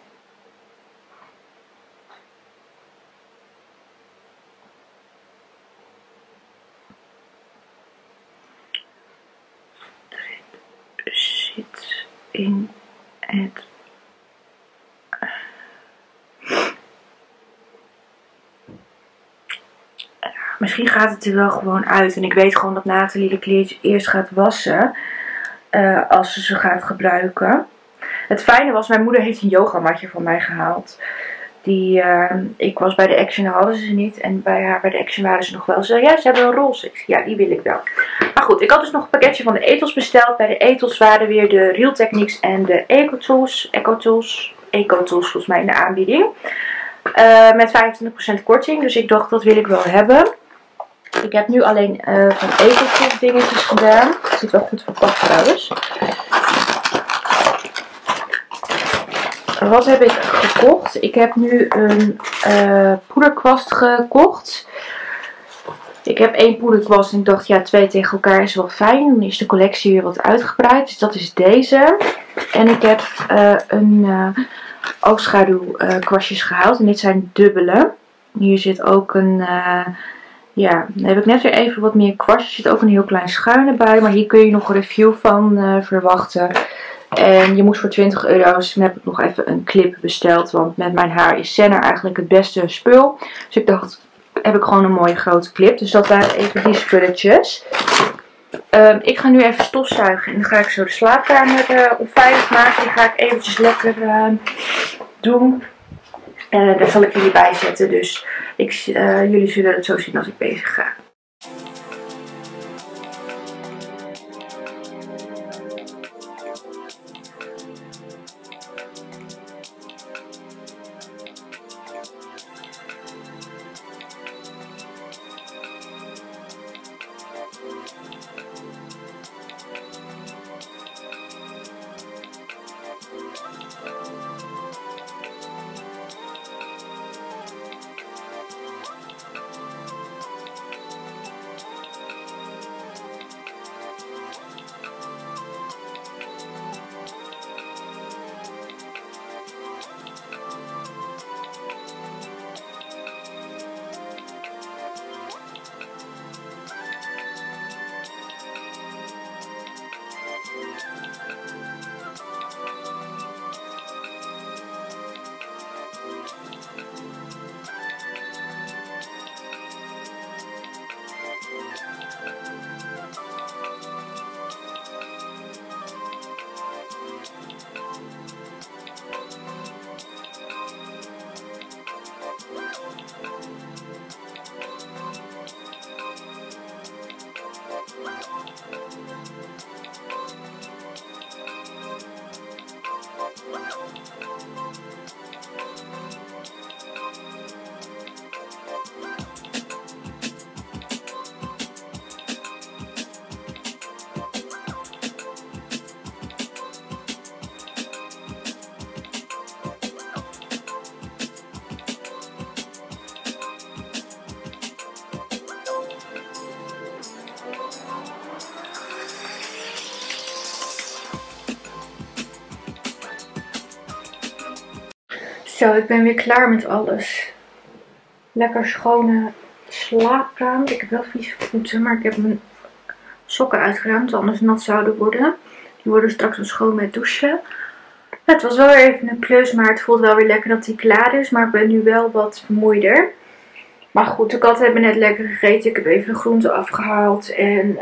Zit in het misschien gaat het er wel gewoon uit. En ik weet gewoon dat Nathalie de kleertjes eerst gaat wassen. Als ze gaat gebruiken. Het fijne was, mijn moeder heeft een yogamatje van mij gehaald. Ik was bij de Action, hadden ze niet. En bij haar bij de Action waren ze nog wel. Ze zei, ja, ze hebben een roze. Ja, die wil ik wel. Maar goed, ik had dus nog een pakketje van de Ethos besteld. Bij de Ethos waren weer de Real Techniques en de Ecotools volgens mij in de aanbieding. Met 25% korting. Dus ik dacht, dat wil ik wel hebben. Ik heb nu alleen van Ecotools dingetjes gedaan. Het zit wel goed verpakt trouwens. Wat heb ik gekocht? Ik heb nu een poederkwast gekocht. Ik heb 1 poederkwast en ik dacht, ja, 2 tegen elkaar is wel fijn. Dan is de collectie weer wat uitgebreid. Dus dat is deze. En ik heb een oogschaduwkwastjes gehaald. En dit zijn dubbele. Hier zit ook een... ja, dan heb ik net weer even wat meer kwastjes. Er zit ook een heel klein schuine bij. Maar hier kun je nog een review van verwachten. En je moest voor €20. Dus toen heb ik nog even een clip besteld. Want met mijn haar is Senna eigenlijk het beste spul. Dus ik dacht, heb ik gewoon een mooie grote clip. Dus dat waren even die spulletjes. Ik ga nu even stofzuigen. En dan ga ik zo de slaapkamer onveilig maken. Die ga ik eventjes lekker doen. Daar zal ik jullie bij zetten. Dus Jullie zullen het zo zien als ik bezig ga. Zo, ik ben weer klaar met alles. Lekker schone slaapruimte. Ik heb wel vieze voeten, maar ik heb mijn sokken uitgeruimd, anders nat zouden worden. Die worden straks nog schoon met douchen. Het was wel even een klus, maar het voelt wel weer lekker dat die klaar is. Maar ik ben nu wel wat vermoeider. Maar goed, de katten hebben net lekker gegeten. Ik heb even de groenten afgehaald en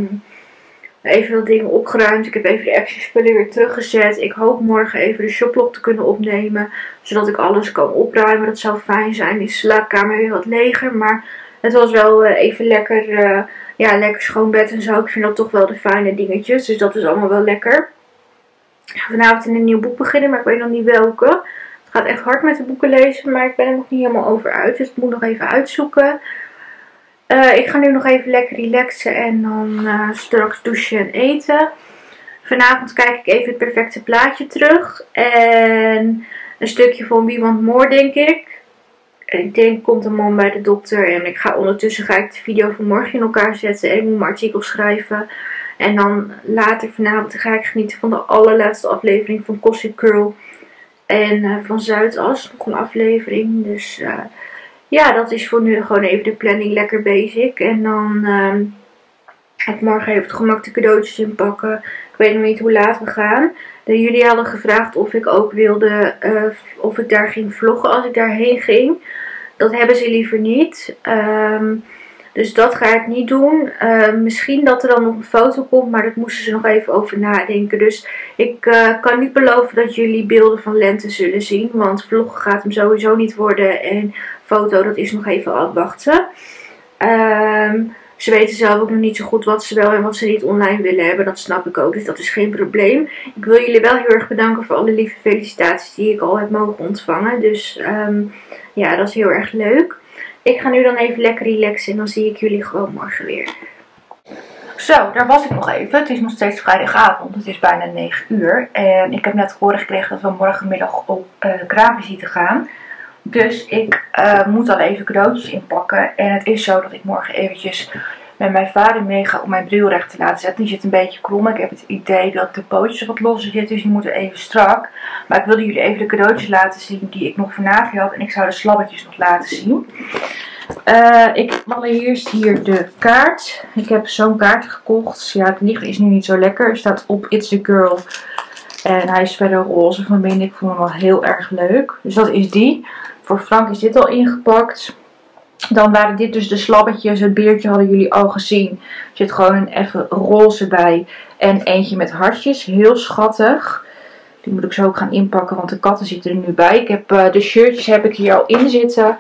even wat dingen opgeruimd. Ik heb even de Action spullen weer teruggezet. Ik hoop morgen even de shoplog te kunnen opnemen, zodat ik alles kan opruimen. Dat zou fijn zijn. Die slaapkamer weer wat leger, maar het was wel even lekker, lekker schoon bed en zo. Ik vind dat toch wel de fijne dingetjes, dus dat is allemaal wel lekker. Ik ga vanavond in een nieuw boek beginnen, maar ik weet nog niet welke. Het gaat echt hard met de boeken lezen, maar ik ben er nog niet helemaal over uit, dus ik moet nog even uitzoeken. Ik ga nu nog even lekker relaxen en dan straks douchen en eten. Vanavond kijk ik even het perfecte plaatje terug. En een stukje van We Want More, denk ik. Ik denk, komt een man bij de dokter. En ondertussen ga ik de video van morgen in elkaar zetten. En ik moet mijn artikel schrijven. En dan later vanavond ga ik genieten van de allerlaatste aflevering van Gossip Girl. En van Zuidas. Nog een aflevering. Dus ja, dat is voor nu gewoon even de planning, lekker basic. En dan ga ik morgen even het gemak de cadeautjes inpakken. Ik weet nog niet hoe laat we gaan. Jullie hadden gevraagd of ik ook wilde, of ik daar ging vloggen als ik daarheen ging. Dat hebben ze liever niet. Dus dat ga ik niet doen. Misschien dat er dan nog een foto komt, maar dat moesten ze nog even over nadenken. Dus ik kan niet beloven dat jullie beelden van lente zullen zien. Want vloggen gaat hem sowieso niet worden. En foto, dat is nog even afwachten. Ze weten zelf ook nog niet zo goed wat ze wel en wat ze niet online willen hebben. Dat snap ik ook, dus dat is geen probleem. Ik wil jullie wel heel erg bedanken voor alle lieve felicitaties die ik al heb mogen ontvangen. Dus ja, dat is heel erg leuk. Ik ga nu dan even lekker relaxen en dan zie ik jullie gewoon morgen weer. Zo, daar was ik nog even. Het is nog steeds vrijdagavond. Het is bijna 9 uur. En ik heb net gehoord gekregen dat we morgenmiddag op kraamvisite gaan. Dus ik moet al even cadeautjes inpakken. En het is zo dat ik morgen eventjes met mijn vader meega om mijn bril recht te laten zetten. Die zit een beetje krom. Ik heb het idee dat de pootjes wat losser zitten. Dus die moeten even strak. Maar ik wilde jullie even de cadeautjes laten zien die ik nog vanavond had. En ik zou de slabbetjes nog laten zien. Ik heb allereerst hier de kaart. Ik heb zo'n kaart gekocht. Ja, het licht is nu niet zo lekker. Er staat op It's a Girl. En hij is verder roze van binnen. Ik vond hem wel heel erg leuk. Dus dat is die. Voor Frank is dit al ingepakt. Dan waren dit dus de slabbetjes. Het beertje hadden jullie al gezien. Er zit gewoon een even roze bij. En eentje met hartjes. Heel schattig. Die moet ik zo ook gaan inpakken. Want de katten zitten er nu bij. Ik heb de shirtjes heb ik hier al in zitten.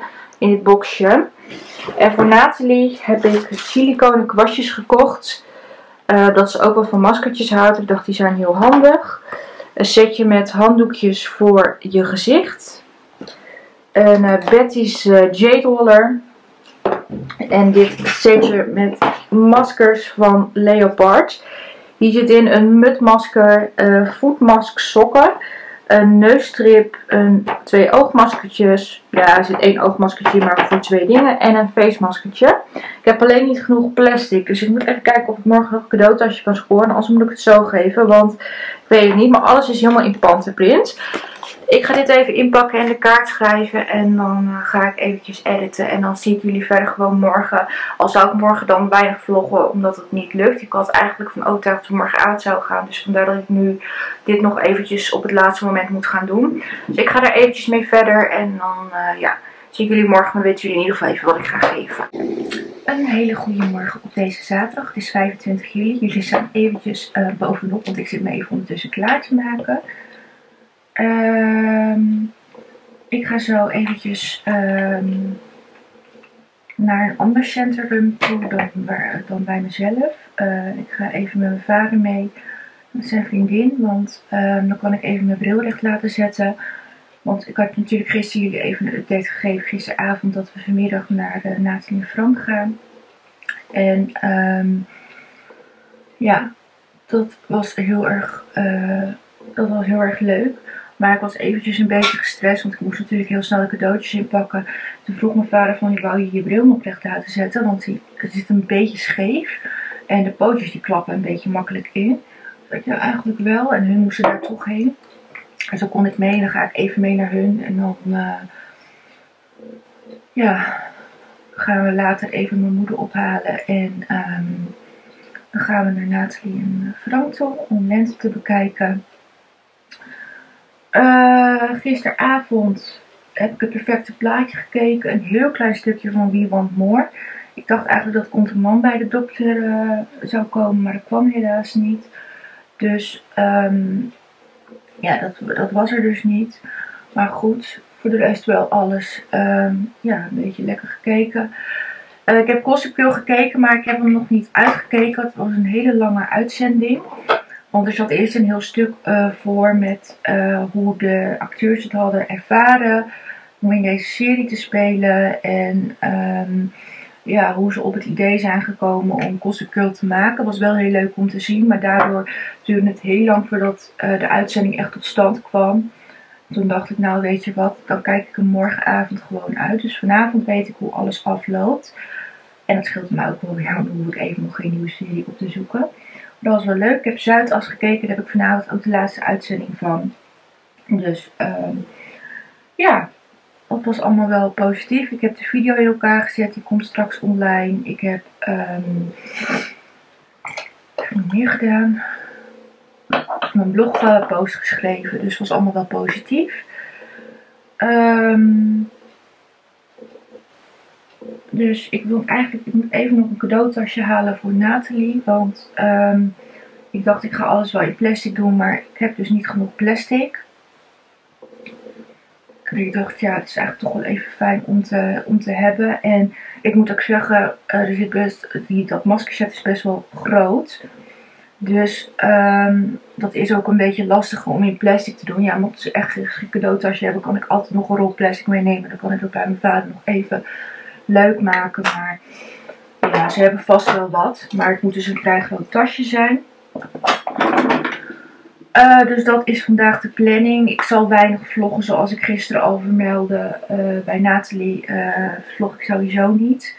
in dit boxje. En voor Nathalie heb ik siliconen kwastjes gekocht. Dat ze ook wel van maskertjes houdt. Ik dacht die zijn heel handig. Een setje met handdoekjes voor je gezicht. Een Betty's Jade Roller. En dit setje met maskers van Leopard. Die zit in een mutmasker, voetmask sokken, een neusstrip, 2 oogmaskertjes. Ja, er zit 1 oogmaskertje maar voor 2 dingen. En een facemaskertje. Ik heb alleen niet genoeg plastic. Dus ik moet even kijken of ik morgen nog een cadeautasje kan scoren. Anders moet ik het zo geven. Want ik weet het niet. Maar alles is helemaal in pantenprint. Ik ga dit even inpakken en de kaart schrijven. En dan ga ik eventjes editen. En dan zie ik jullie verder gewoon morgen. Al zou ik morgen dan weinig vloggen omdat het niet lukt. Ik had eigenlijk van overtuigd dat het morgenavond zou gaan. Dus vandaar dat ik nu dit nog eventjes op het laatste moment moet gaan doen. Dus ik ga er eventjes mee verder. En dan ja, zie ik jullie morgen. Maar weten jullie in ieder geval even wat ik ga geven. Een hele goede morgen op deze zaterdag. Het is 25 juli. Jullie staan eventjes bovenop. Want ik zit me even ondertussen klaar te maken. Ik ga zo eventjes naar een ander centrum toe dan bij mezelf. Ik ga even met mijn vader mee, met zijn vriendin, want dan kan ik even mijn bril recht laten zetten. Want ik had natuurlijk gisteren jullie even een update gegeven, gisteravond, dat we vanmiddag naar Nathalie en Frank gaan. En ja, dat was heel erg leuk. Maar ik was eventjes een beetje gestrest, want ik moest natuurlijk heel snel de cadeautjes inpakken. Toen vroeg mijn vader van, wou je je bril nog recht laten zetten, want het zit een beetje scheef. En de pootjes die klappen een beetje makkelijk in. Ik ja, eigenlijk wel. En hun moesten daar toch heen. En zo kon ik mee en dan ga ik even mee naar hun. En dan ja, gaan we later even mijn moeder ophalen. En dan gaan we naar Nathalie en Frank toe om Lente te bekijken. Gisteravond heb ik het perfecte plaatje gekeken. Een heel klein stukje van We Want More. Ik dacht eigenlijk dat Conterman bij de dokter zou komen, maar dat kwam helaas niet. Dus ja, dat was er dus niet. Maar goed, voor de rest wel alles ja, een beetje lekker gekeken. Ik heb Gossip Girl gekeken, maar ik heb hem nog niet uitgekeken. Het was een hele lange uitzending. Want er zat eerst een heel stuk voor met hoe de acteurs het hadden ervaren om in deze serie te spelen. En ja, hoe ze op het idee zijn gekomen om Gossip Girl te maken. Was wel heel leuk om te zien, maar daardoor duurde het heel lang voordat de uitzending echt tot stand kwam. Toen dacht ik, nou weet je wat, dan kijk ik hem morgenavond gewoon uit. Dus vanavond weet ik hoe alles afloopt. En dat scheelt me ook wel weer, want dan hoef ik even nog geen nieuwe serie op te zoeken. Dat was wel leuk. Ik heb Zuidas gekeken. Daar heb ik vanavond ook de laatste uitzending van. Dus ja, dat was allemaal wel positief. Ik heb de video in elkaar gezet. Die komt straks online. Ik heb nog meer gedaan. Mijn blogpost geschreven. Dus het was allemaal wel positief. Dus ik moet even nog een cadeautasje halen voor Nathalie. Want ik dacht ik ga alles wel in plastic doen. Maar ik heb dus niet genoeg plastic. En ik dacht ja, het is eigenlijk toch wel even fijn om te hebben. En ik moet ook zeggen, er zit dat maskerset is best wel groot. Dus dat is ook een beetje lastig om in plastic te doen. Ja, mocht ze echt een cadeautasje hebben, kan ik altijd nog een rol plastic meenemen. Dan kan ik ook bij mijn vader nog even leuk maken. Maar ja, ze hebben vast wel wat. Maar het moet dus een vrij groot tasje zijn. Dus dat is vandaag de planning. Ik zal weinig vloggen zoals ik gisteren al vermeldde. Bij Nathalie vlog ik sowieso niet.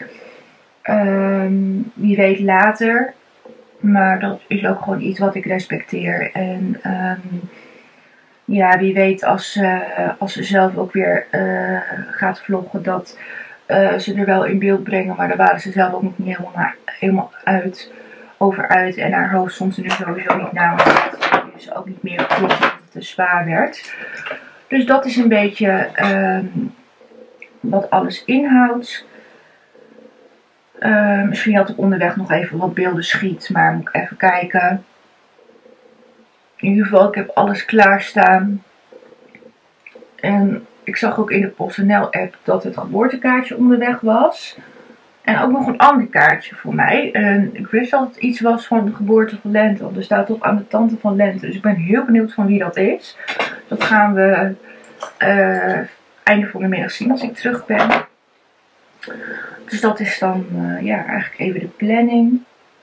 Wie weet later. Maar dat is ook gewoon iets wat ik respecteer. En ja, wie weet als ze zelf ook weer gaat vloggen dat ze er wel in beeld brengen. Maar daar waren ze zelf ook nog niet helemaal over uit. En haar hoofd stond er nu sowieso niet na. Want ze ook niet meer vloggen dat het te zwaar werd. Dus dat is een beetje wat alles inhoudt. Misschien dat ik onderweg nog even wat beelden schiet, maar moet ik even kijken. In ieder geval, ik heb alles klaarstaan. En ik zag ook in de PostNL app dat het geboortekaartje onderweg was. En ook nog een ander kaartje voor mij. Ik wist dat het iets was van de geboorte van Lente. Want er staat toch aan de tante van Lente. Dus ik ben heel benieuwd van wie dat is. Dat gaan we einde van de middag zien als ik terug ben. Dus dat is dan ja, eigenlijk even de planning.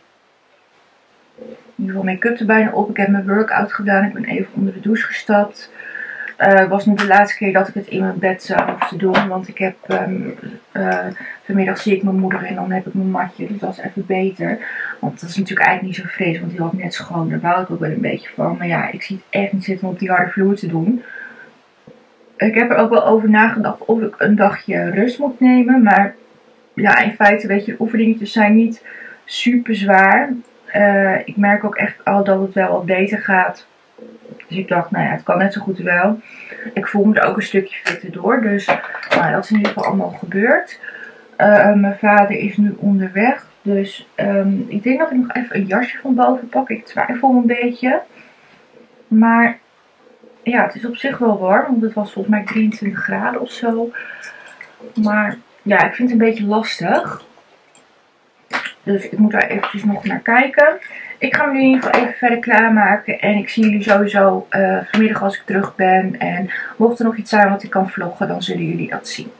In ieder geval make-up er bijna op. Ik heb mijn workout gedaan. Ik ben even onder de douche gestapt. Het was nu de laatste keer dat ik het in mijn bed zou hoeven doen. Want ik heb vanmiddag zie ik mijn moeder en dan heb ik mijn matje. Dus dat is even beter. Want dat is natuurlijk eigenlijk niet zo vreselijk. Want die had net schoon. Daar baal ik ook wel een beetje van. Maar ja, ik zie het echt niet zitten om op die harde vloer te doen. Ik heb er ook wel over nagedacht of ik een dagje rust moet nemen. Maar ja, in feite weet je, de oefeningetjes zijn niet super zwaar. Ik merk ook echt al dat het wel wat beter gaat. Dus ik dacht, nou ja, het kan net zo goed wel. Ik voel me er ook een stukje fitter door. Dus nou, dat is in ieder geval allemaal gebeurd. Mijn vader is nu onderweg. Dus ik denk dat ik nog even een jasje van boven pak. Ik twijfel een beetje. Maar ja, het is op zich wel warm. Want het was volgens mij 23 graden of zo. Maar ja, ik vind het een beetje lastig. Dus ik moet daar eventjes nog naar kijken. Ik ga me nu in ieder geval even verder klaarmaken. En ik zie jullie sowieso vanmiddag als ik terug ben. En mocht er nog iets zijn wat ik kan vloggen, dan zullen jullie dat zien.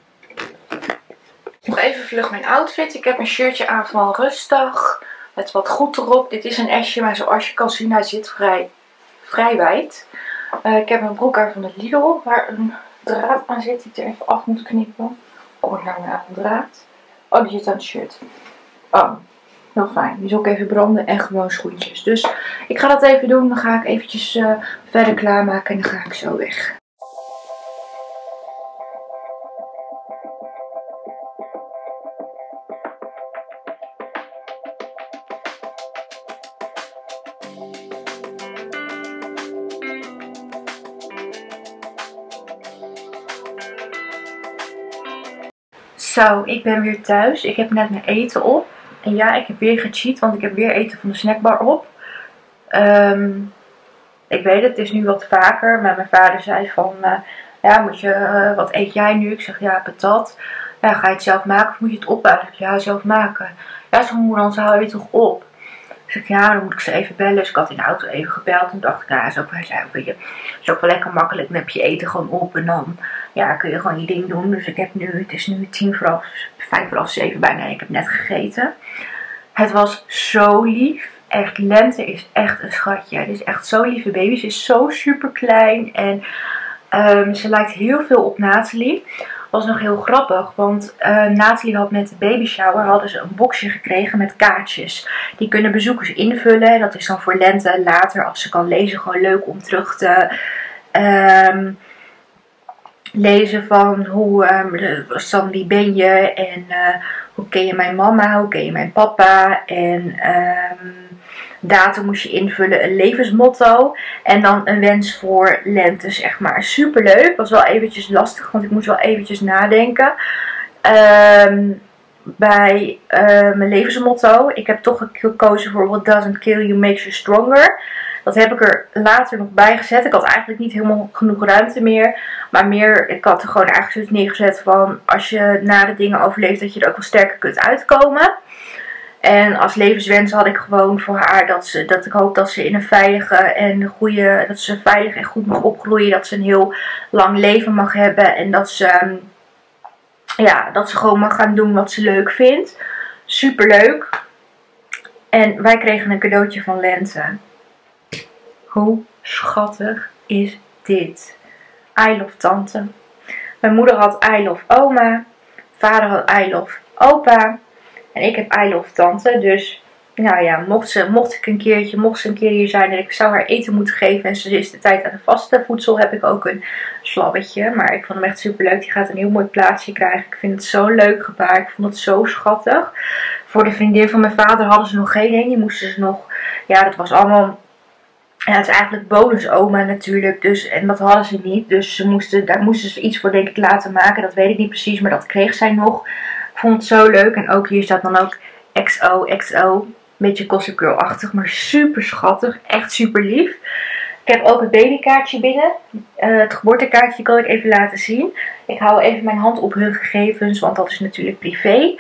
Nog even vlug mijn outfit. Ik heb een shirtje aan van Rustdag. Met wat goed erop. Dit is een S'je, maar zoals je kan zien, hij zit vrij wijd. Ik heb een broek aan van de Lidl. Waar een draad aan zit die ik er even af moet knippen. Kom ik nou naar een draad? Oh, die zit aan het shirt. Oh, heel fijn. Die zal ik even branden en gewoon schoentjes. Dus ik ga dat even doen. Dan ga ik eventjes verder klaarmaken en dan ga ik zo weg. Zo, ik ben weer thuis. Ik heb net mijn eten op. En ja, ik heb weer gecheat, want ik heb weer eten van de snackbar op. Ik weet het is nu wat vaker. Maar mijn vader zei van, ja, wat eet jij nu? Ik zeg, ja, patat. Ja, ga je het zelf maken of moet je het opbouwen? Ik zeg, ja, zelf maken. Ja, zo moeder, dan hou je het toch op? Ik zeg, ja, dan moet ik ze even bellen. Dus ik had in de auto even gebeld. En dacht ik, ja, hij zei ook, is ook wel lekker makkelijk. Dan heb je eten gewoon op en dan ja, kun je gewoon je ding doen. Dus ik heb nu, het is nu 5:05 bijna. En ik heb net gegeten. Het was zo lief. Echt, Lente is echt een schatje. Het is echt zo'n lieve baby. Ze is zo super klein. En ze lijkt heel veel op Nathalie. Was nog heel grappig, want Nathalie had met de baby shower hadden ze een boxje gekregen met kaartjes. Die kunnen bezoekers invullen. Dat is dan voor Lente later, als ze kan lezen, gewoon leuk om terug te lezen van hoe, wie ben je en hoe ken je mijn mama, hoe ken je mijn papa en datum moest je invullen, een levensmotto en dan een wens voor Lente, zeg maar. Super leuk, was wel eventjes lastig, want ik moest wel eventjes nadenken bij mijn levensmotto. Ik heb toch gekozen voor What doesn't kill you makes you stronger. Dat heb ik er later nog bij gezet. Ik had eigenlijk niet helemaal genoeg ruimte meer. Maar ik had er gewoon eigenlijk zoiets neergezet van, als je na de dingen overleeft, dat je er ook wel sterker kunt uitkomen. En als levenswens had ik gewoon voor haar dat ik hoop dat ze in een veilige en goede, dat ze veilig en goed mag opgroeien. Dat ze een heel lang leven mag hebben. En dat ze gewoon mag gaan doen wat ze leuk vindt. Super leuk. En wij kregen een cadeautje van Lente. Hoe schattig is dit? I love tante. Mijn moeder had I love oma. Vader had I love opa. En ik heb I love tante. Dus nou ja, mocht ze een keer hier zijn en ik zou haar eten moeten geven en ze is de tijd aan de vaste voedsel, heb ik ook een slabbetje. Maar ik vond hem echt super leuk. Die gaat een heel mooi plaatsje krijgen. Ik vind het zo'n leuk gebaar. Ik vond het zo schattig. Voor de vriendin van mijn vader hadden ze nog geen een. Die moesten ze nog, ja, dat was allemaal, ja, het is eigenlijk bonusoma natuurlijk. Dus, en dat hadden ze niet. Dus daar moesten ze iets voor, denk ik, laten maken. Dat weet ik niet precies, maar dat kreeg zij nog. Ik vond het zo leuk. En ook hier staat dan ook XOXO. Beetje Gossip Girl-achtig, maar super schattig. Echt super lief. Ik heb ook het babykaartje binnen. Het geboortekaartje kan ik even laten zien. Ik hou even mijn hand op hun gegevens, want dat is natuurlijk privé.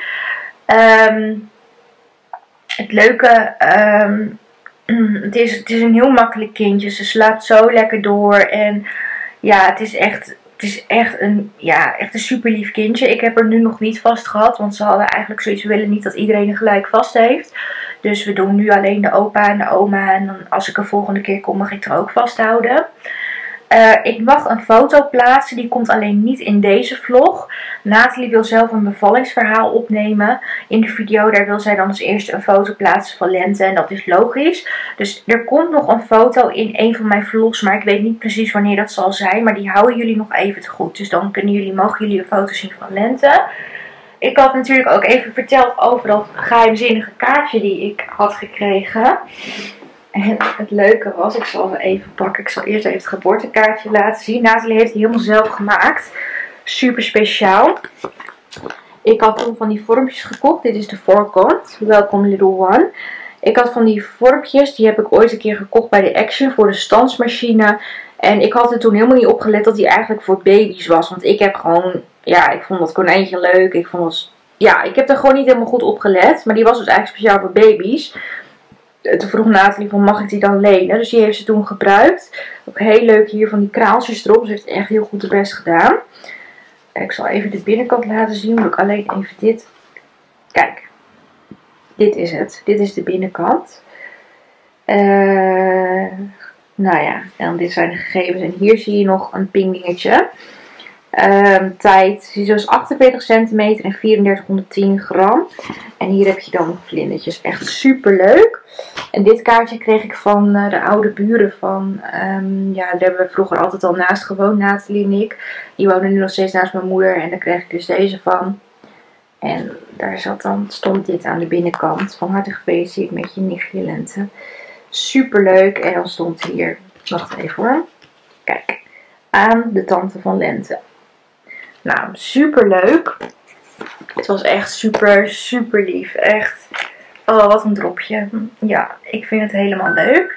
Het leuke, het is een heel makkelijk kindje. Ze slaapt zo lekker door. En ja, het is echt een super lief kindje. Ik heb er nu nog niet vast gehad, want ze hadden eigenlijk zoiets, we willen niet dat iedereen er gelijk vast heeft. Dus we doen nu alleen de opa en de oma. En dan, als ik er volgende keer kom, mag ik er ook vasthouden. Ik mag een foto plaatsen. Die komt alleen niet in deze vlog. Nathalie wil zelf een bevallingsverhaal opnemen. In de video daar wil zij dan als eerste een foto plaatsen van Lente. En dat is logisch. Dus er komt nog een foto in een van mijn vlogs. Maar ik weet niet precies wanneer dat zal zijn. Maar die houden jullie nog even te goed. Dus dan mogen jullie een foto zien van Lente. Ik had natuurlijk ook even verteld over dat geheimzinnige kaartje die ik had gekregen. En het leuke was, ik zal het even pakken. Ik zal eerst even het geboortekaartje laten zien. Nathalie heeft die helemaal zelf gemaakt. Super speciaal. Ik had toen van die vormpjes gekocht. Dit is de voorkant. Welcome little one. Ik had van die vormpjes, die heb ik ooit een keer gekocht bij de Action voor de stansmachine. En ik had er toen helemaal niet op gelet dat die eigenlijk voor baby's was. Want ik heb gewoon, ja, ik vond dat konijntje leuk. Ik heb er gewoon niet helemaal goed op gelet. Maar die was dus eigenlijk speciaal voor baby's. Toen vroeg Nathalie van, mag ik die dan lenen? Dus die heeft ze toen gebruikt. Ook heel leuk hier van die kraaltjes erop. Ze heeft echt heel goed de best gedaan. Ik zal even de binnenkant laten zien. Doe ik alleen even dit. Kijk. Dit is het. Dit is de binnenkant. Nou ja. En dit zijn de gegevens. En hier zie je nog een pingdingetje. Tijd. Dus 48 centimeter en 3410 gram. En hier heb je dan nog vlindertjes. Echt super leuk. En dit kaartje kreeg ik van de oude buren van. Daar hebben we vroeger altijd al naast gewoond, Nathalie en ik. Die wonen nu nog steeds naast mijn moeder. En daar kreeg ik dus deze van. En daar stond dit aan de binnenkant. Van harte gefeliciteerd met je nichtje Lente. Super leuk. En dan stond hier. Wacht even hoor. Kijk. Aan de tante van Lente. Nou, super leuk. Het was echt super, super lief. Echt. Oh, wat een dropje. Ja, ik vind het helemaal leuk.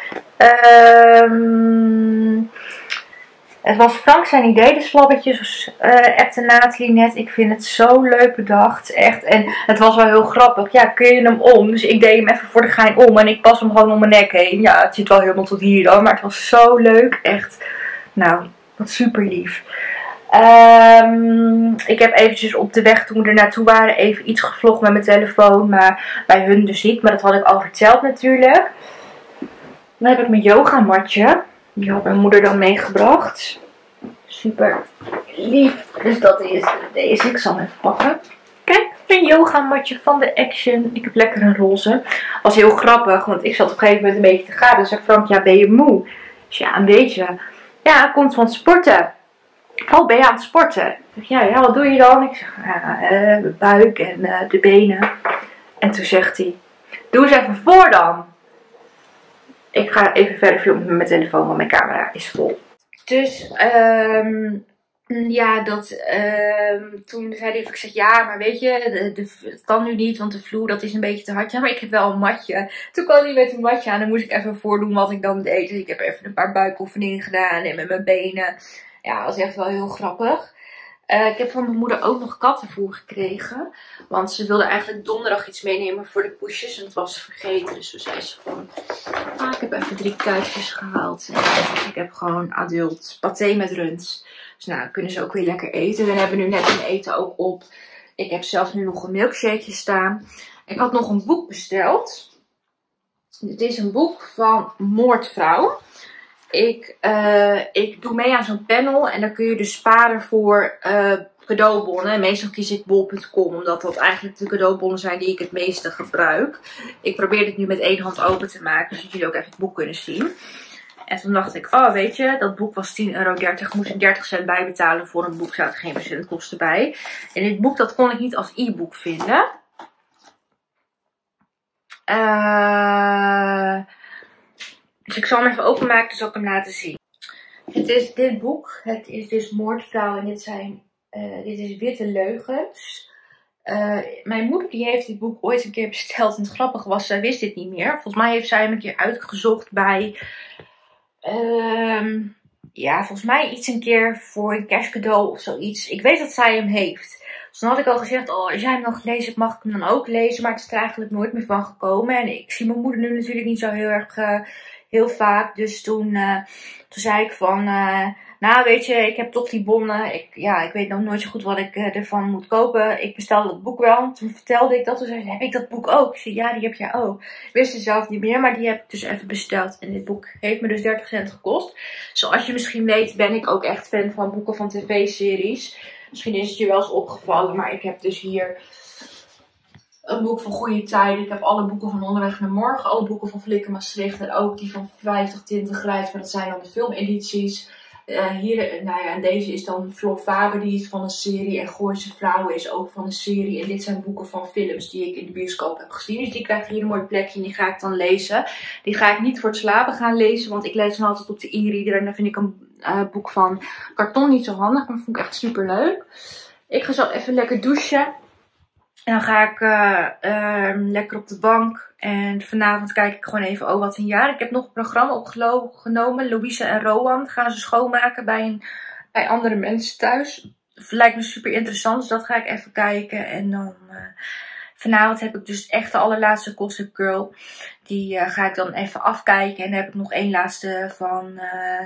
Het was Frank zijn idee, de slabbetjes. Appte Nathalie net. Ik vind het zo leuk bedacht. Echt. En het was wel heel grappig. Ja, kun je hem om? Dus ik deed hem even voor de gein om. En ik pas hem gewoon om mijn nek heen. Ja, het zit wel helemaal tot hier dan. Maar het was zo leuk. Echt. Nou, wat super lief. Ik heb eventjes op de weg toen we er naartoe waren even iets gevlogd met mijn telefoon. Maar bij hun dus niet. Maar dat had ik al verteld natuurlijk. Dan heb ik mijn yogamatje. Die had mijn moeder dan meegebracht. Super lief. Dus dat is deze. Ik zal hem even pakken. Kijk, mijn yogamatje van de Action. Ik heb lekker een roze. Was heel grappig. Want ik zat op een gegeven moment een beetje te gaan. Dus zei Frank, ja, ben je moe? Dus ja, een beetje. Ja, komt van het sporten. Oh, ben je aan het sporten? Ik zeg, ja, wat doe je dan? Ik zeg, ja, de buik en de benen. En toen zegt hij, doe eens even voor dan. Ik ga even verder filmen met mijn telefoon, want mijn camera is vol. Dus, toen zei hij, ik zeg, ja, maar weet je, het kan nu niet, want de vloer, dat is een beetje te hard. Ja, maar ik heb wel een matje. Toen kwam hij met een matje aan, dan moest ik even voordoen wat ik dan deed. Dus ik heb even een paar buikoefeningen gedaan en met mijn benen. Ja, dat was echt wel heel grappig. Ik heb van mijn moeder ook nog kattenvoer gekregen. Want ze wilde eigenlijk donderdag iets meenemen voor de poesjes. En dat was ze vergeten. Dus toen zei ze van, ik heb even 3 kuitjes gehaald. En ik heb gewoon adult paté met rund. Dus nou, kunnen ze ook weer lekker eten. We hebben nu net hun eten ook op. Ik heb zelf nu nog een milkshakeje staan. Ik had nog een boek besteld. Dit is een boek van Moordvrouw. Ik doe mee aan zo'n panel en dan kun je dus sparen voor cadeaubonnen. Meestal kies ik bol.com, omdat dat eigenlijk de cadeaubonnen zijn die ik het meeste gebruik. Ik probeer dit nu met 1 hand open te maken, zodat jullie ook even het boek kunnen zien. En toen dacht ik, oh weet je, dat boek was €10,30. Moest ik 30 cent bijbetalen voor een boek, zaten geen verzendkosten bij. En dit boek, dat kon ik niet als e-book vinden. Dus ik zal hem even openmaken, dus zal ik hem laten zien. Het is dit boek. Het is dus Moordvrouw en dit is Witte Leugens. Mijn moeder die heeft dit boek ooit een keer besteld. En het grappige was, zij wist dit niet meer. Volgens mij heeft zij hem een keer uitgezocht bij Ja, volgens mij iets een keer voor een kerstcadeau of zoiets. Ik weet dat zij hem heeft. Dus dan had ik al gezegd, oh, als jij hem nog gelezen hebt, mag ik hem dan ook lezen. Maar het is er eigenlijk nooit meer van gekomen. En ik zie mijn moeder nu natuurlijk niet zo heel vaak. Dus toen zei ik van, nou weet je, ik heb toch die bonnen. Ik weet nog nooit zo goed wat ik ervan moet kopen. Ik bestelde het boek wel. Toen vertelde ik dat. Toen zei ze, heb ik dat boek ook? Ik zei, ja, die heb jij ook. Ik wist het zelf niet meer, maar die heb ik dus even besteld. En dit boek heeft me dus 30 cent gekost. Zoals je misschien weet, ben ik ook echt fan van boeken van tv-series. Misschien is het je wel eens opgevallen, maar ik heb dus hier een boek van Goede Tijden. Ik heb alle boeken van Onderweg naar Morgen. Alle boeken van Flikker Maastricht. En ook die van 50 tinten grijs. Maar dat zijn dan de filmedities. En deze is dan Floor Faber, die is van een serie. En Gooise Vrouwen is ook van een serie. En dit zijn boeken van films die ik in de bioscoop heb gezien. Dus die krijgt hier een mooi plekje en die ga ik dan lezen. Die ga ik niet voor het slapen gaan lezen, want ik lees dan altijd op de e-reader. En dan vind ik een boek van karton niet zo handig, maar vond ik echt super leuk. Ik ga zo even lekker douchen. En dan ga ik lekker op de bank. En vanavond kijk ik gewoon even, oh wat een jaar. Ik heb nog een programma opgenomen. Louise en Rowan gaan ze schoonmaken bij andere mensen thuis. Lijkt me super interessant, dus dat ga ik even kijken. En dan vanavond heb ik dus echt de allerlaatste Gossip Girl. Die ga ik dan even afkijken. En dan heb ik nog één laatste van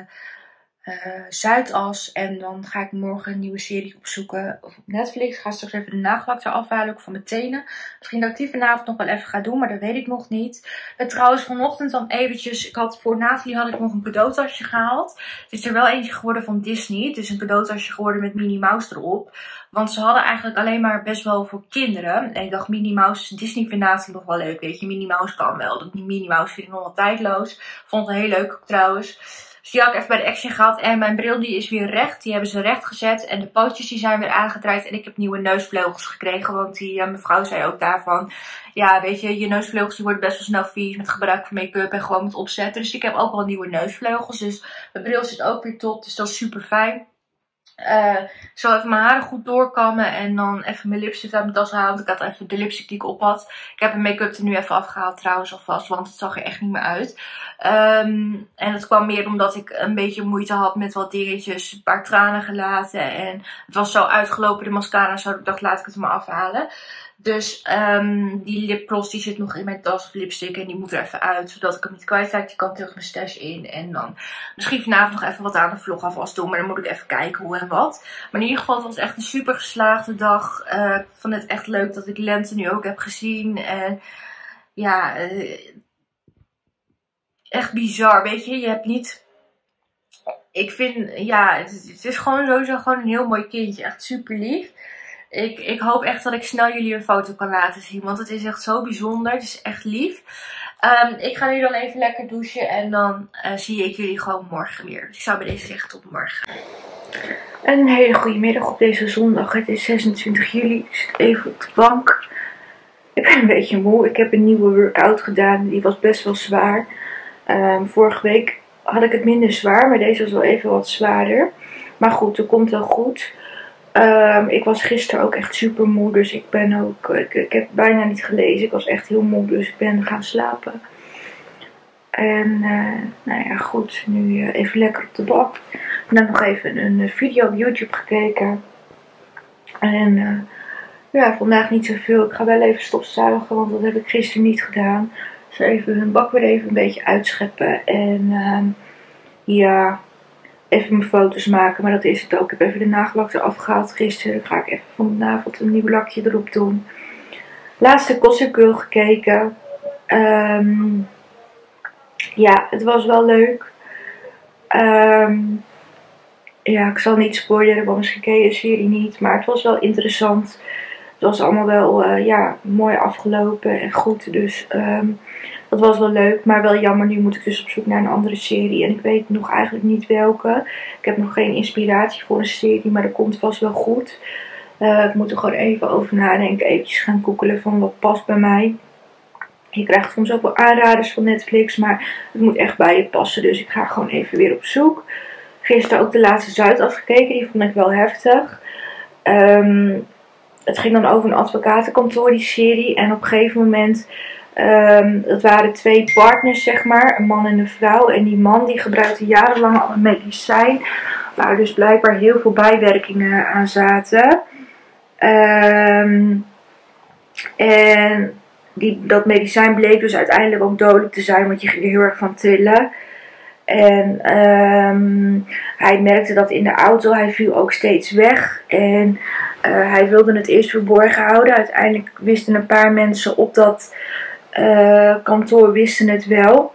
Zuidas. En dan ga ik morgen een nieuwe serie opzoeken op Netflix. Ik ga straks even de nagelak eraf halen, ook van mijn tenen. Misschien dat ik die vanavond nog wel even ga doen, maar dat weet ik nog niet. En trouwens vanochtend dan eventjes, voor Nathalie had ik nog een cadeautasje gehaald. Het is er wel eentje geworden van Disney. Het is een cadeautasje geworden met Minnie Mouse erop. Want ze hadden eigenlijk alleen maar best wel voor kinderen. En ik dacht, Minnie Mouse, Disney vindt Nathalie nog wel leuk, weet je. Minnie Mouse kan wel. Dat Minnie Mouse vind ik nog wel tijdloos. Vond het heel leuk trouwens. Dus die had ik even bij de Action gehad. En mijn bril die is weer recht. Die hebben ze recht gezet. En de pootjes die zijn weer aangedraaid. En ik heb nieuwe neusvleugels gekregen. Want die mevrouw zei ook daarvan. Ja, weet je neusvleugels die worden best wel snel vies. Met gebruik van make-up en gewoon met opzetten. Dus ik heb ook wel nieuwe neusvleugels. Dus mijn bril zit ook weer top. Dus dat is super fijn. Ik zal even mijn haren goed doorkammen. En dan even mijn lipstift uit mijn tas halen. Want ik had even de lipstick die ik op had. Ik heb mijn make-up er nu even afgehaald trouwens alvast. Want het zag er echt niet meer uit. En dat kwam meer omdat ik een beetje moeite had met wat dingetjes. Een paar tranen gelaten. En het was zo uitgelopen, de mascara. Zo ik dacht, laat ik het maar afhalen. Dus die lipgloss die zit nog in mijn tas of lipstick. En die moet er even uit. Zodat ik hem niet kwijtraak. Die kan terug mijn stash in. En dan misschien vanavond nog even wat aan de vlog alvast doen. Maar dan moet ik even kijken hoe en wat. Maar in ieder geval, het was echt een super geslaagde dag. Ik vond het echt leuk dat ik Lente nu ook heb gezien. En ja, echt bizar. Weet je, je hebt niet... Ik vind, ja, het is gewoon sowieso gewoon een heel mooi kindje. Echt super lief. Ik hoop echt dat ik snel jullie een foto kan laten zien. Want het is echt zo bijzonder. Het is echt lief. Ik ga nu dan even lekker douchen. En dan zie ik jullie gewoon morgen weer. Dus ik zou bij deze zeggen tot morgen. Een hele goede middag op deze zondag. Het is 26 juli. Ik zit even op de bank. Ik ben een beetje moe. Ik heb een nieuwe workout gedaan. Die was best wel zwaar. Vorige week had ik het minder zwaar. Maar deze was wel even wat zwaarder. Maar goed, dat komt wel goed. Ik was gisteren ook echt super moe. Dus ik heb bijna niet gelezen. Ik was echt heel moe. Dus ik ben gaan slapen. En nou ja, goed. Nu even lekker op de bank. Ik heb nog even een video op YouTube gekeken. En ja, vandaag niet zoveel. Ik ga wel even stofzuigen. Want dat heb ik gisteren niet gedaan. Dus even hun bak weer even een beetje uitscheppen. En ja... Even mijn foto's maken, maar dat is het ook. Ik heb even de nagellak eraf gehaald gisteren. Dan ga ik even vanavond een nieuw lakje erop doen. Laatste Gossip Girl gekeken. Ja, het was wel leuk. Ja, ik zal niet spoileren, want misschien ken je de serie niet. Maar het was wel interessant. Het was allemaal wel ja, mooi afgelopen en goed. Dus dat was wel leuk, maar wel jammer. Nu moet ik dus op zoek naar een andere serie. En ik weet nog eigenlijk niet welke. Ik heb nog geen inspiratie voor een serie, maar dat komt vast wel goed. Ik moet er gewoon even over nadenken. Eventjes gaan googelen van wat past bij mij. Je krijgt soms ook wel aanraders van Netflix, maar het moet echt bij je passen. Dus ik ga gewoon even weer op zoek. Gisteren ook de laatste Zuidas gekeken. Die vond ik wel heftig. Het ging dan over een advocatenkantoor, die serie. En op een gegeven moment Dat waren 2 partners, zeg maar, een man en een vrouw. En die man die gebruikte jarenlang al een medicijn, waar dus blijkbaar heel veel bijwerkingen aan zaten. En dat medicijn bleek dus uiteindelijk ook dodelijk te zijn, want je ging er heel erg van trillen. En hij merkte dat in de auto, hij viel ook steeds weg. En hij wilde het eerst verborgen houden. Uiteindelijk wisten een paar mensen op dat kantoor wisten het wel.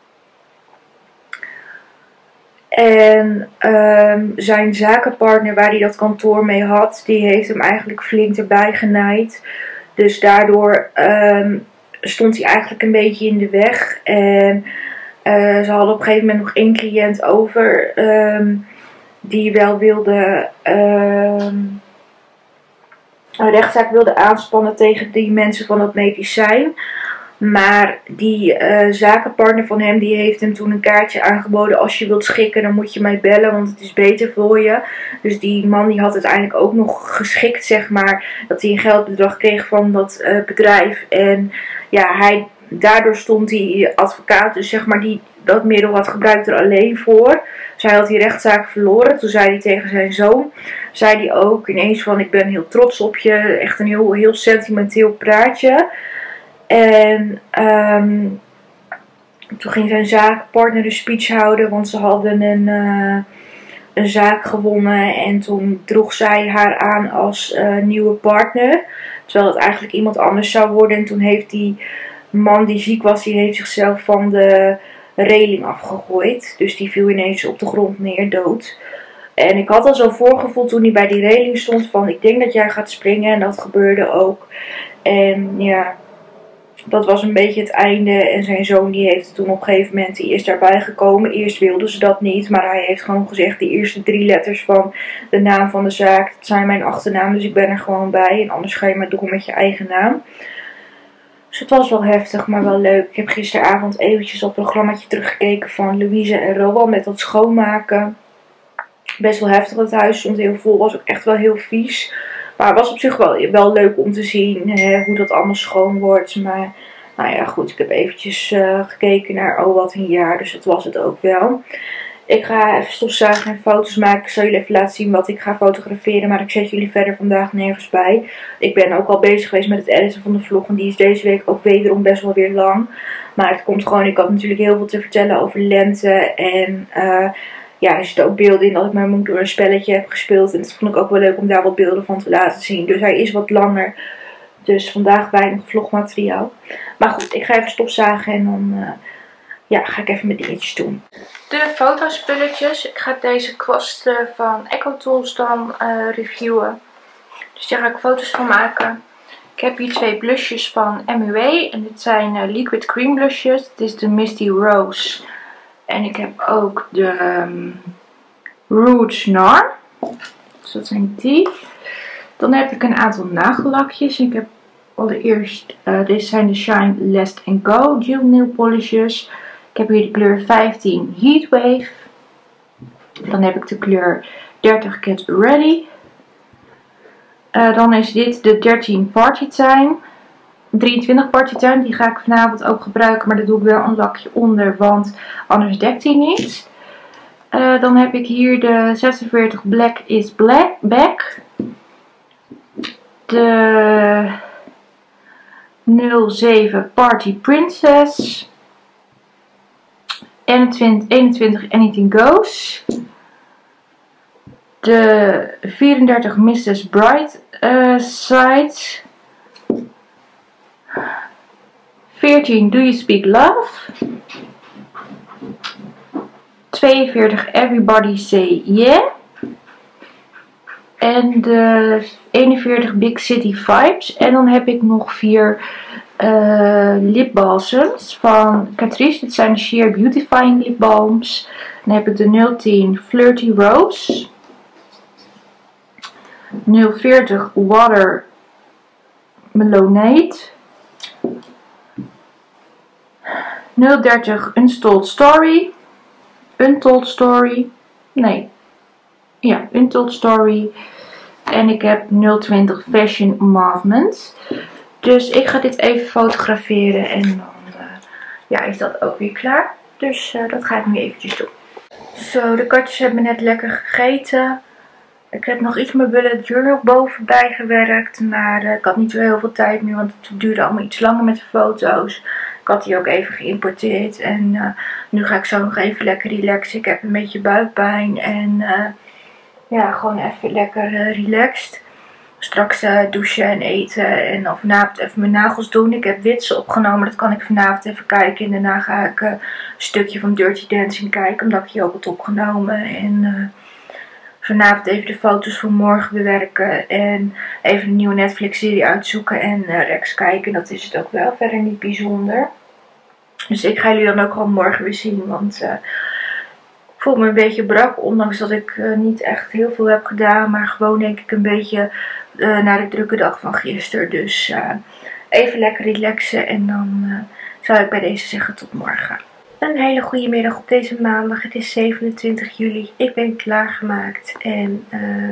En zijn zakenpartner waar hij dat kantoor mee had, die heeft hem eigenlijk flink erbij genaaid. Dus daardoor stond hij eigenlijk een beetje in de weg. En ze hadden op een gegeven moment nog 1 cliënt over die wel wilde een rechtszaak wilde aanspannen tegen die mensen van het medicijn. Maar die zakenpartner van hem, die heeft hem toen een kaartje aangeboden. Als je wilt schikken, dan moet je mij bellen, want het is beter voor je. Dus die man die had uiteindelijk ook nog geschikt, zeg maar, dat hij een geldbedrag kreeg van dat bedrijf. En ja, daardoor stond die advocaat, dus zeg maar, die dat middel had gebruikt er alleen voor. Dus hij had die rechtszaak verloren. Toen zei hij tegen zijn zoon, zei hij ook ineens van, ik ben heel trots op je. Echt een heel sentimenteel praatje. En toen ging zijn zaakpartner een speech houden, want ze hadden een zaak gewonnen. En toen droeg zij haar aan als nieuwe partner, terwijl het eigenlijk iemand anders zou worden. En toen heeft die man die ziek was, die heeft zichzelf van de reling afgegooid. Dus die viel ineens op de grond neer, dood. En ik had al zo'n voorgevoel toen hij bij die reling stond van, ik denk dat jij gaat springen. En dat gebeurde ook. En ja, dat was een beetje het einde. En zijn zoon die heeft toen op een gegeven moment, die is daarbij gekomen. Eerst wilden ze dat niet, maar hij heeft gewoon gezegd, die eerste 3 letters van de naam van de zaak, dat zijn mijn achternaam, dus ik ben er gewoon bij. En anders ga je maar door met je eigen naam. Dus het was wel heftig, maar wel leuk. Ik heb gisteravond eventjes op het programmaatje teruggekeken van Louise en Rowan met dat schoonmaken. Best wel heftig, het huis stond heel vol, was ook echt wel heel vies. Maar het was op zich wel leuk om te zien hoe dat allemaal schoon wordt. Maar nou ja, goed, ik heb eventjes gekeken naar wat een jaar, dus dat was het ook wel. Ik ga even stofzuigen en foto's maken. Ik zal jullie even laten zien wat ik ga fotograferen, maar ik zet jullie verder vandaag nergens bij. Ik ben ook al bezig geweest met het editen van de vlog en die is deze week ook wederom best wel weer lang. Maar het komt gewoon, ik had natuurlijk heel veel te vertellen over lente en ja, er zitten ook beelden in dat ik met mijn moeder een spelletje heb gespeeld. En dat vond ik ook wel leuk om daar wat beelden van te laten zien. Dus hij is wat langer. Dus vandaag weinig vlogmateriaal. Maar goed, ik ga even stofzagen en dan ja, ga ik even mijn dingetjes doen. De fotospulletjes. Ik ga deze kwast van EcoTools dan reviewen. Dus daar ga ik foto's van maken. Ik heb hier 2 blushjes van MUA. En dit zijn liquid cream blushes. Dit is de Misty Rose. En ik heb ook de Rouge Noir. Dus dat zijn die. Dan heb ik een aantal nagellakjes. Ik heb allereerst, deze zijn de Shine Last & Go Gel Nail Polishes. Ik heb hier de kleur 15 Heatwave. Dan heb ik de kleur 30 Get Ready. Dan is dit de 13 Party Time. 23 Party Time, die ga ik vanavond ook gebruiken, maar daar doe ik wel een lakje onder, want anders dekt hij niet. Dan heb ik hier de 46 Black is Back. De 07 Party Princess. En 21 Anything Goes. De 34 Mrs. Bright Side. 14 Do You Speak Love. 42 Everybody Say Yeah. En de 41 Big City Vibes. En dan heb ik nog 4 lipbalms van Catrice. Dit zijn de Sheer Beautifying Lip Balms. Dan heb ik de 010 Flirty Rose. 040 Water Melonade. 030 Untold Story. Untold Story. Nee. Ja, Untold Story. En ik heb 020 Fashion Movement. Dus ik ga dit even fotograferen en dan ja, is dat ook weer klaar. Dus dat ga ik nu eventjes doen. Zo, de katjes hebben net lekker gegeten. Ik heb nog iets mijn bullet journal bovenbij gewerkt. Maar ik had niet zo heel veel tijd meer, want het duurde allemaal iets langer met de foto's. Ik had die ook even geïmporteerd. En nu ga ik zo nog even lekker relaxen. Ik heb een beetje buikpijn. En ja, gewoon even lekker relaxed. Straks douchen en eten. En dan vanavond even mijn nagels doen. Ik heb witsen opgenomen. Dat kan ik vanavond even kijken. En daarna ga ik een stukje van Dirty Dancing kijken. Omdat ik die ook had opgenomen. En vanavond even de foto's voor morgen bewerken. En even een nieuwe Netflix serie uitzoeken. En Rex kijken. Dat is het ook wel. Verder niet bijzonder. Dus ik ga jullie dan ook gewoon morgen weer zien. Want ik voel me een beetje brak. Ondanks dat ik niet echt heel veel heb gedaan. Maar gewoon denk ik een beetje na de drukke dag van gisteren. Dus even lekker relaxen. En dan zou ik bij deze zeggen tot morgen. Een hele goede middag op deze maandag. Het is 27 juli. Ik ben klaargemaakt. En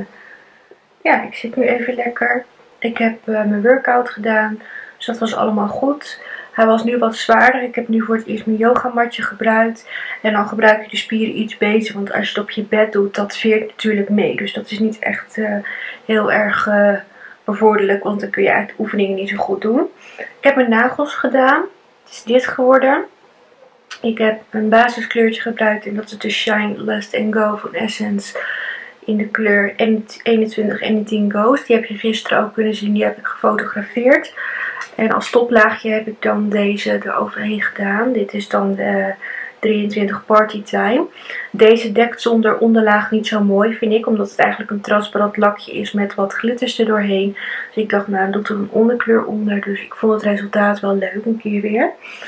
ja, ik zit nu even lekker. Ik heb mijn workout gedaan. Dus dat was allemaal goed. Hij was nu wat zwaarder. Ik heb nu voor het eerst mijn yogamatje gebruikt. En dan gebruik je de spieren iets beter. Want als je het op je bed doet, dat veert natuurlijk mee. Dus dat is niet echt heel erg bevorderlijk. Want dan kun je eigenlijk de oefeningen niet zo goed doen. Ik heb mijn nagels gedaan. Het is dit geworden. Ik heb een basiskleurtje gebruikt. En dat is de Shine Lust and Go van Essence. In de kleur 21 en 10 Ghost. Die heb je gisteren ook kunnen zien. Die heb ik gefotografeerd. En als toplaagje heb ik dan deze eroverheen gedaan. Dit is dan de 23 Party Time. Deze dekt zonder onderlaag niet zo mooi, vind ik. Omdat het eigenlijk een transparant lakje is met wat glitters er doorheen. Dus ik dacht, nou, dan doe ik er een onderkleur onder. Dus ik vond het resultaat wel leuk, een keer weer.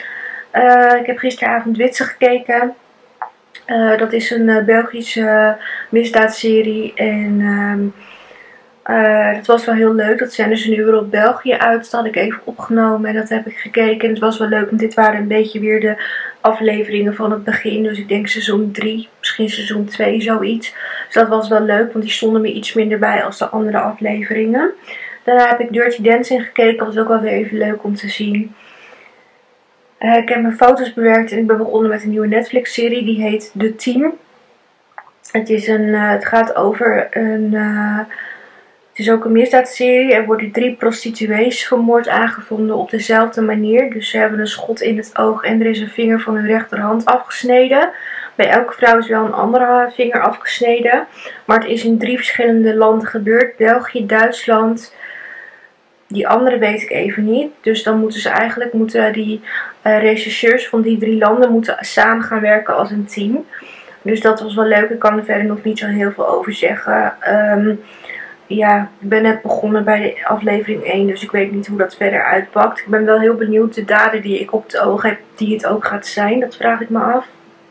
Ik heb gisteravond Witsen gekeken. Dat is een Belgische misdaadserie. En dat was wel heel leuk. Dat zenden ze nu weer op België uit. Dat had ik even opgenomen en dat heb ik gekeken. En het was wel leuk, want dit waren een beetje weer de afleveringen van het begin. Dus ik denk seizoen 3, misschien seizoen 2, zoiets. Dus dat was wel leuk, want die stonden me iets minder bij als de andere afleveringen. Daarna heb ik Dirty Dancing gekeken. Dat was ook wel weer even leuk om te zien. Ik heb mijn foto's bewerkt en ik ben begonnen met een nieuwe Netflix serie. Die heet The Team. Het gaat over een... Het is ook een misdaadserie. Er worden 3 prostituees vermoord aangevonden op dezelfde manier. Dus ze hebben een schot in het oog en er is een vinger van hun rechterhand afgesneden. Bij elke vrouw is wel een andere vinger afgesneden. Maar het is in 3 verschillende landen gebeurd. België, Duitsland. Die andere weet ik even niet. Dus dan moeten die rechercheurs van die 3 landen samen gaan werken als een team. Dus dat was wel leuk. Ik kan er verder nog niet zo heel veel over zeggen. Ja, ik ben net begonnen bij de aflevering 1, dus ik weet niet hoe dat verder uitpakt. Ik ben wel heel benieuwd de dader die ik op het oog heb, die het ook gaat zijn. Dat vraag ik me af.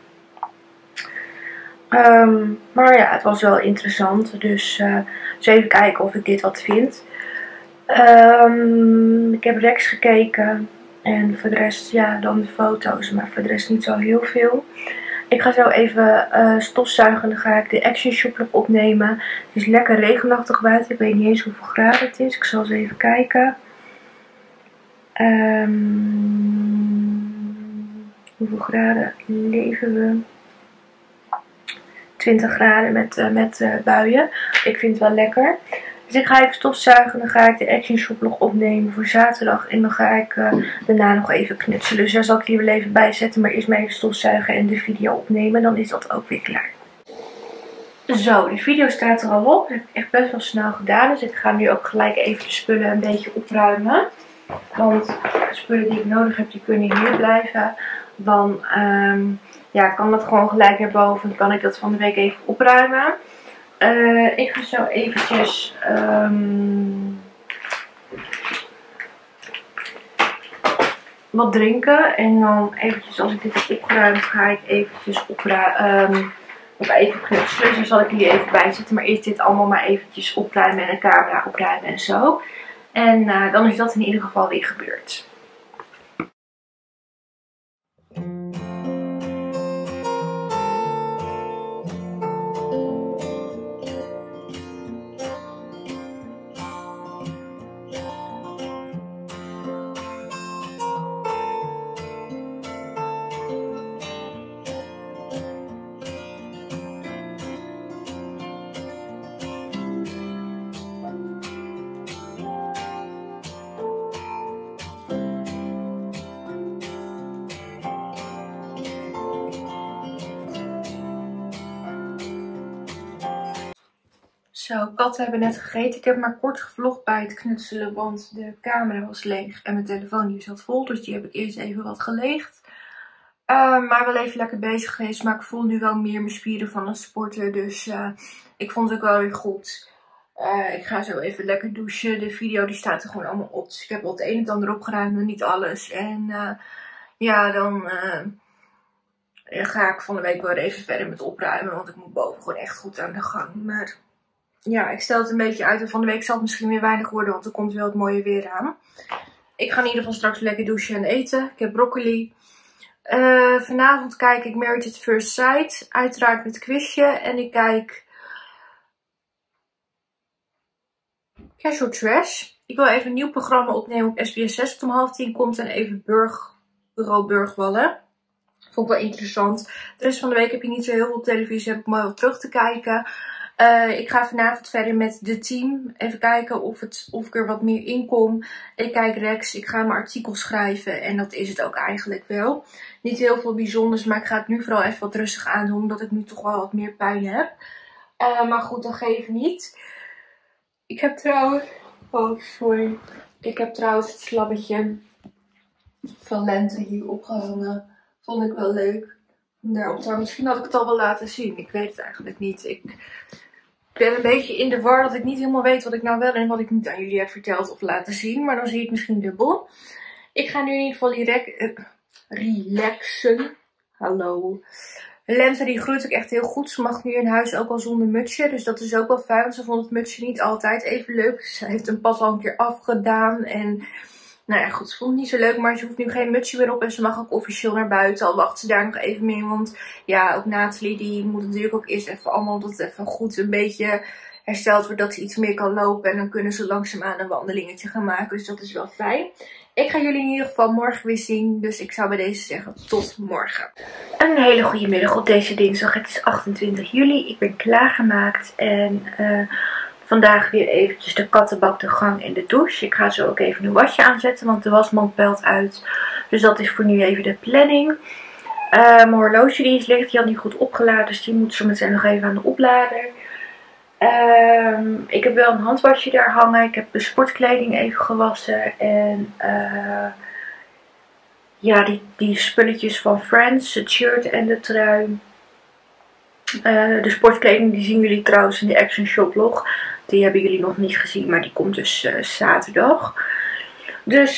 Maar ja, het was wel interessant. Dus eens even kijken of ik dit wat vind. Ik heb Rex gekeken. En voor de rest, ja, dan de foto's. Maar voor de rest niet zo heel veel. Ik ga zo even stofzuigen. Dan ga ik de Action Shoplock opnemen. Het is lekker regenachtig buiten. Ik weet niet eens hoeveel graden het is. Ik zal eens even kijken. Hoeveel graden leven we? 20 graden met buien. Ik vind het wel lekker. Dus ik ga even stofzuigen. Dan ga ik de Action Shoplock opnemen voor zaterdag. En dan ga ik daarna nog even knutselen. Dus daar zal ik die weer even bij zetten. Maar eerst maar even stofzuigen en de video opnemen. Dan is dat ook weer klaar. Zo, de video staat er al op. Dat heb ik echt best wel snel gedaan. Dus ik ga nu ook gelijk even de spullen een beetje opruimen. Want de spullen die ik nodig heb, die kunnen hier blijven. Dan ja, kan dat gewoon gelijk naar boven. Dan kan ik dat van de week even opruimen. Ik ga zo eventjes wat drinken. En dan eventjes, als ik dit heb opgeruimd, ga ik eventjes nog even knutselen. Dus dan zal ik hier even bij zetten. Maar eerst dit allemaal maar eventjes opruimen en de camera opruimen en zo. En dan is dat in ieder geval weer gebeurd. Zo, katten hebben net gegeten. Ik heb maar kort gevlogd bij het knutselen, want de camera was leeg en mijn telefoon die zat vol. Dus die heb ik eerst even wat geleegd. Maar wel even lekker bezig geweest. Maar ik voel nu wel meer mijn spieren van het sporten. Dus ik vond het ook wel weer goed. Ik ga zo even lekker douchen. De video die staat er gewoon allemaal op. Dus ik heb wel het een en ander opgeruimd, maar niet alles. En ja, dan ga ik van de week wel even verder met opruimen. Want ik moet boven gewoon echt goed aan de gang. Maar ja, ik stel het een beetje uit. En van de week zal het misschien weer weinig worden. Want er komt wel het mooie weer aan. Ik ga in ieder geval straks lekker douchen en eten. Ik heb broccoli. Vanavond kijk ik Married at First Sight. Uiteraard met quizje. En ik kijk Casual Trash. Ik wil even een nieuw programma opnemen op SBS 6 dat om 9:30 komt. En even Bureau Burgwallen. Vond ik wel interessant. De rest van de week heb je niet zo heel veel op televisie. Heb ik mooi wat terug te kijken. Ik ga vanavond verder met The Team. Even kijken of ik er wat meer in kom. Ik kijk Rex. Ik ga mijn artikel schrijven. En dat is het ook eigenlijk wel. Niet heel veel bijzonders. Maar ik ga het nu vooral even wat rustig aandoen. Omdat ik nu toch wel wat meer pijn heb. Maar goed, dat geeft niet. Ik heb trouwens... Oh, sorry. Ik heb trouwens het slabbetje van Lente hier opgehangen. Vond ik wel leuk. Misschien had ik het al wel laten zien. Ik weet het eigenlijk niet. Ik ben een beetje in de war dat ik niet helemaal weet wat ik nou wel en wat ik niet aan jullie heb verteld of laten zien. Maar dan zie je het misschien dubbel. Ik ga nu in ieder geval relaxen. Hallo. Lente die groeit ook echt heel goed. Ze mag nu in huis ook al zonder mutsje. Dus dat is ook wel fijn. Want ze vond het mutsje niet altijd even leuk. Ze heeft hem pas al een keer afgedaan. En nou ja, goed, ze vond het niet zo leuk, maar ze hoeft nu geen mutsje meer op en ze mag ook officieel naar buiten. Al wacht ze daar nog even mee, want ja, ook Nathalie die moet natuurlijk ook eerst even allemaal, dat het even goed een beetje hersteld wordt, dat ze iets meer kan lopen. En dan kunnen ze langzaamaan een wandelingetje gaan maken, dus dat is wel fijn. Ik ga jullie in ieder geval morgen weer zien, dus ik zou bij deze zeggen tot morgen. Een hele goede middag op deze dinsdag, het is 28 juli, ik ben klaargemaakt en... vandaag weer eventjes de kattenbak, de gang en de douche. Ik ga zo ook even een wasje aanzetten, want de wasmand pelt uit. Dus dat is voor nu even de planning. Mijn horloge die is licht, die had niet goed opgeladen, dus die moet zo meteen nog even aan de oplader. Ik heb wel een handwasje daar hangen. Ik heb de sportkleding even gewassen. En ja, die spulletjes van Friends, het shirt en de trui. De sportkleding die zien jullie trouwens in de Action Shop vlog. Die hebben jullie nog niet gezien, maar die komt dus zaterdag. Dus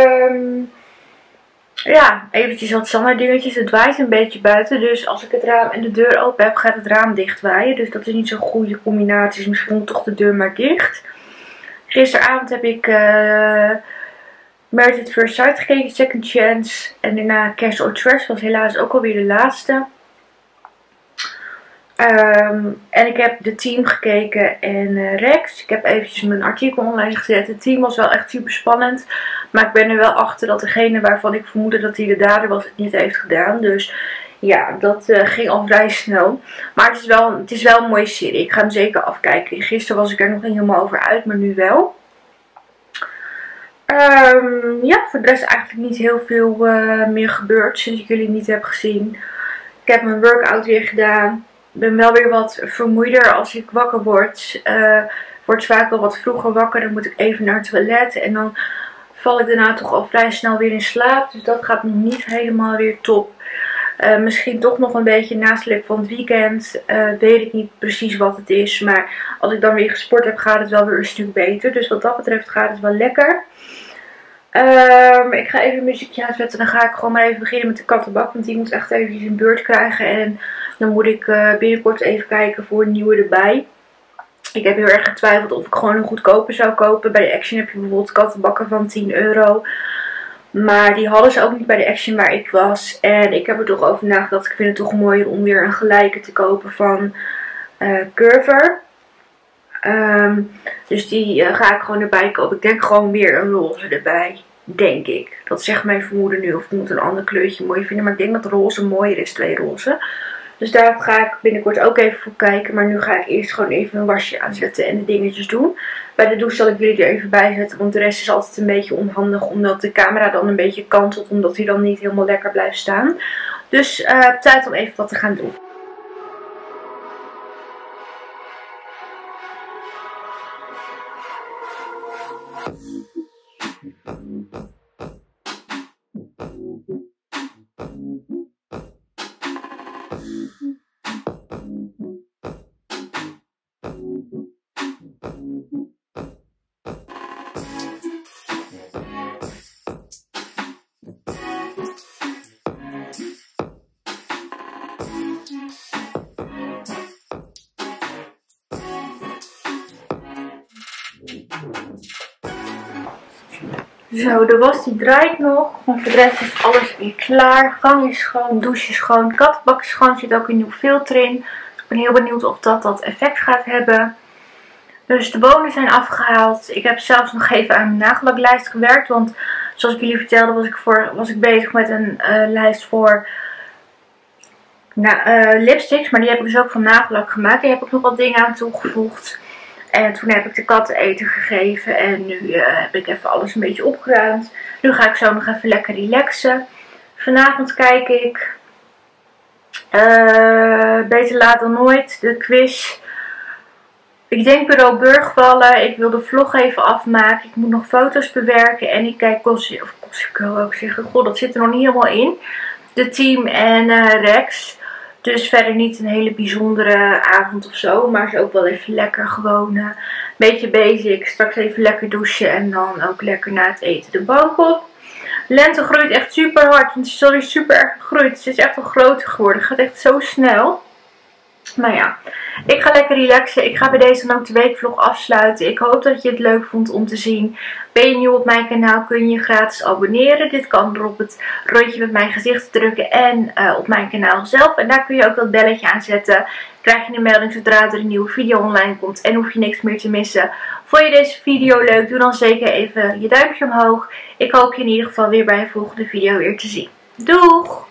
ja, eventjes wat standaard dingetjes. Het waait een beetje buiten, dus als ik het raam en de deur open heb, gaat het raam dicht waaien. Dus dat is niet zo'n goede combinatie, dus misschien moet toch de deur maar dicht. Gisteravond heb ik Married at First Sight gekeken, Second Chance. En daarna Casual Trash, was helaas ook alweer de laatste. En ik heb The Team gekeken en Rex. Ik heb eventjes mijn artikel online gezet. Het Team was wel echt super spannend. Maar ik ben er wel achter dat degene waarvan ik vermoedde dat hij de dader was, het niet heeft gedaan. Dus ja, dat ging al vrij snel. Maar het is wel een mooie serie. Ik ga hem zeker afkijken. Gisteren was ik er nog niet helemaal over uit, maar nu wel. Ja, voor de rest eigenlijk niet heel veel meer gebeurd sinds ik jullie niet heb gezien. Ik heb mijn workout weer gedaan. Ik ben wel weer wat vermoeider als ik wakker word. Word vaak wel wat vroeger wakker. Dan moet ik even naar het toilet. En dan val ik daarna toch al vrij snel weer in slaap. Dus dat gaat nog niet helemaal weer top. Misschien toch nog een beetje nasleep van het weekend. Weet ik niet precies wat het is. Maar als ik dan weer gesport heb, gaat het wel weer een stuk beter. Dus wat dat betreft gaat het wel lekker. Ik ga even een muziekje aanzetten. Dan ga ik gewoon maar even beginnen met de kattenbak. Want die moet echt even een beurt krijgen. En dan moet ik binnenkort even kijken voor een nieuwe erbij. Ik heb heel erg getwijfeld of ik gewoon een goedkope zou kopen. Bij de Action heb je bijvoorbeeld kattenbakken van 10 euro. Maar die hadden ze ook niet bij de Action waar ik was. En ik heb er toch over nagedacht. Ik vind het toch mooier om weer een gelijke te kopen van Curver. Dus die ga ik gewoon erbij kopen. Ik denk gewoon weer een roze erbij. Denk ik. Dat zegt mijn vermoeden nu. Of ik moet een ander kleurtje mooi vinden. Maar ik denk dat roze mooier is. 2 roze. Dus daar ga ik binnenkort ook even voor kijken. Maar nu ga ik eerst gewoon even een wasje aanzetten en de dingetjes doen. Bij de douche zal ik jullie er even bij zetten. Want de rest is altijd een beetje onhandig. Omdat de camera dan een beetje kantelt. Omdat hij dan niet helemaal lekker blijft staan. Dus tijd om even wat te gaan doen. Zo, de was die draait nog. Maar voor de rest is alles weer klaar. Gang is schoon, douche is schoon, kattenbak is schoon. Er zit ook een nieuw filter in. Dus ik ben heel benieuwd of dat effect gaat hebben. Dus de bonen zijn afgehaald. Ik heb zelfs nog even aan mijn nagellaklijst gewerkt. Want zoals ik jullie vertelde was ik bezig met een lijst voor lipsticks. Maar die heb ik dus ook van nagellak gemaakt. Daar heb ik nog wat dingen aan toegevoegd. En toen heb ik de katten eten gegeven. En nu heb ik even alles een beetje opgeruimd. Nu ga ik zo nog even lekker relaxen. Vanavond kijk ik Beter Laat dan Nooit, de quiz. Ik denk Bureau Burgvallen. Ik wil de vlog even afmaken. Ik moet nog foto's bewerken. En ik kijk Gossip Girl ook zeggen. God, dat zit er nog niet helemaal in. De Team en Rex. Dus verder niet een hele bijzondere avond of zo. Maar is ook wel even lekker gewoon een beetje basic. Straks even lekker douchen. En dan ook lekker na het eten de bank op. Lente groeit echt super hard. Want ze is alweer super erg gegroeid. Ze is echt wel groter geworden. Het gaat echt zo snel. Maar ja, ik ga lekker relaxen. Ik ga bij deze dan ook de weekvlog afsluiten. Ik hoop dat je het leuk vond om te zien. Ben je nieuw op mijn kanaal, kun je je gratis abonneren. Dit kan door op het rondje met mijn gezicht te drukken en op mijn kanaal zelf. En daar kun je ook dat belletje aan zetten. Krijg je een melding zodra er een nieuwe video online komt en hoef je niks meer te missen. Vond je deze video leuk? Doe dan zeker even je duimpje omhoog. Ik hoop je in ieder geval weer bij een volgende video weer te zien. Doeg!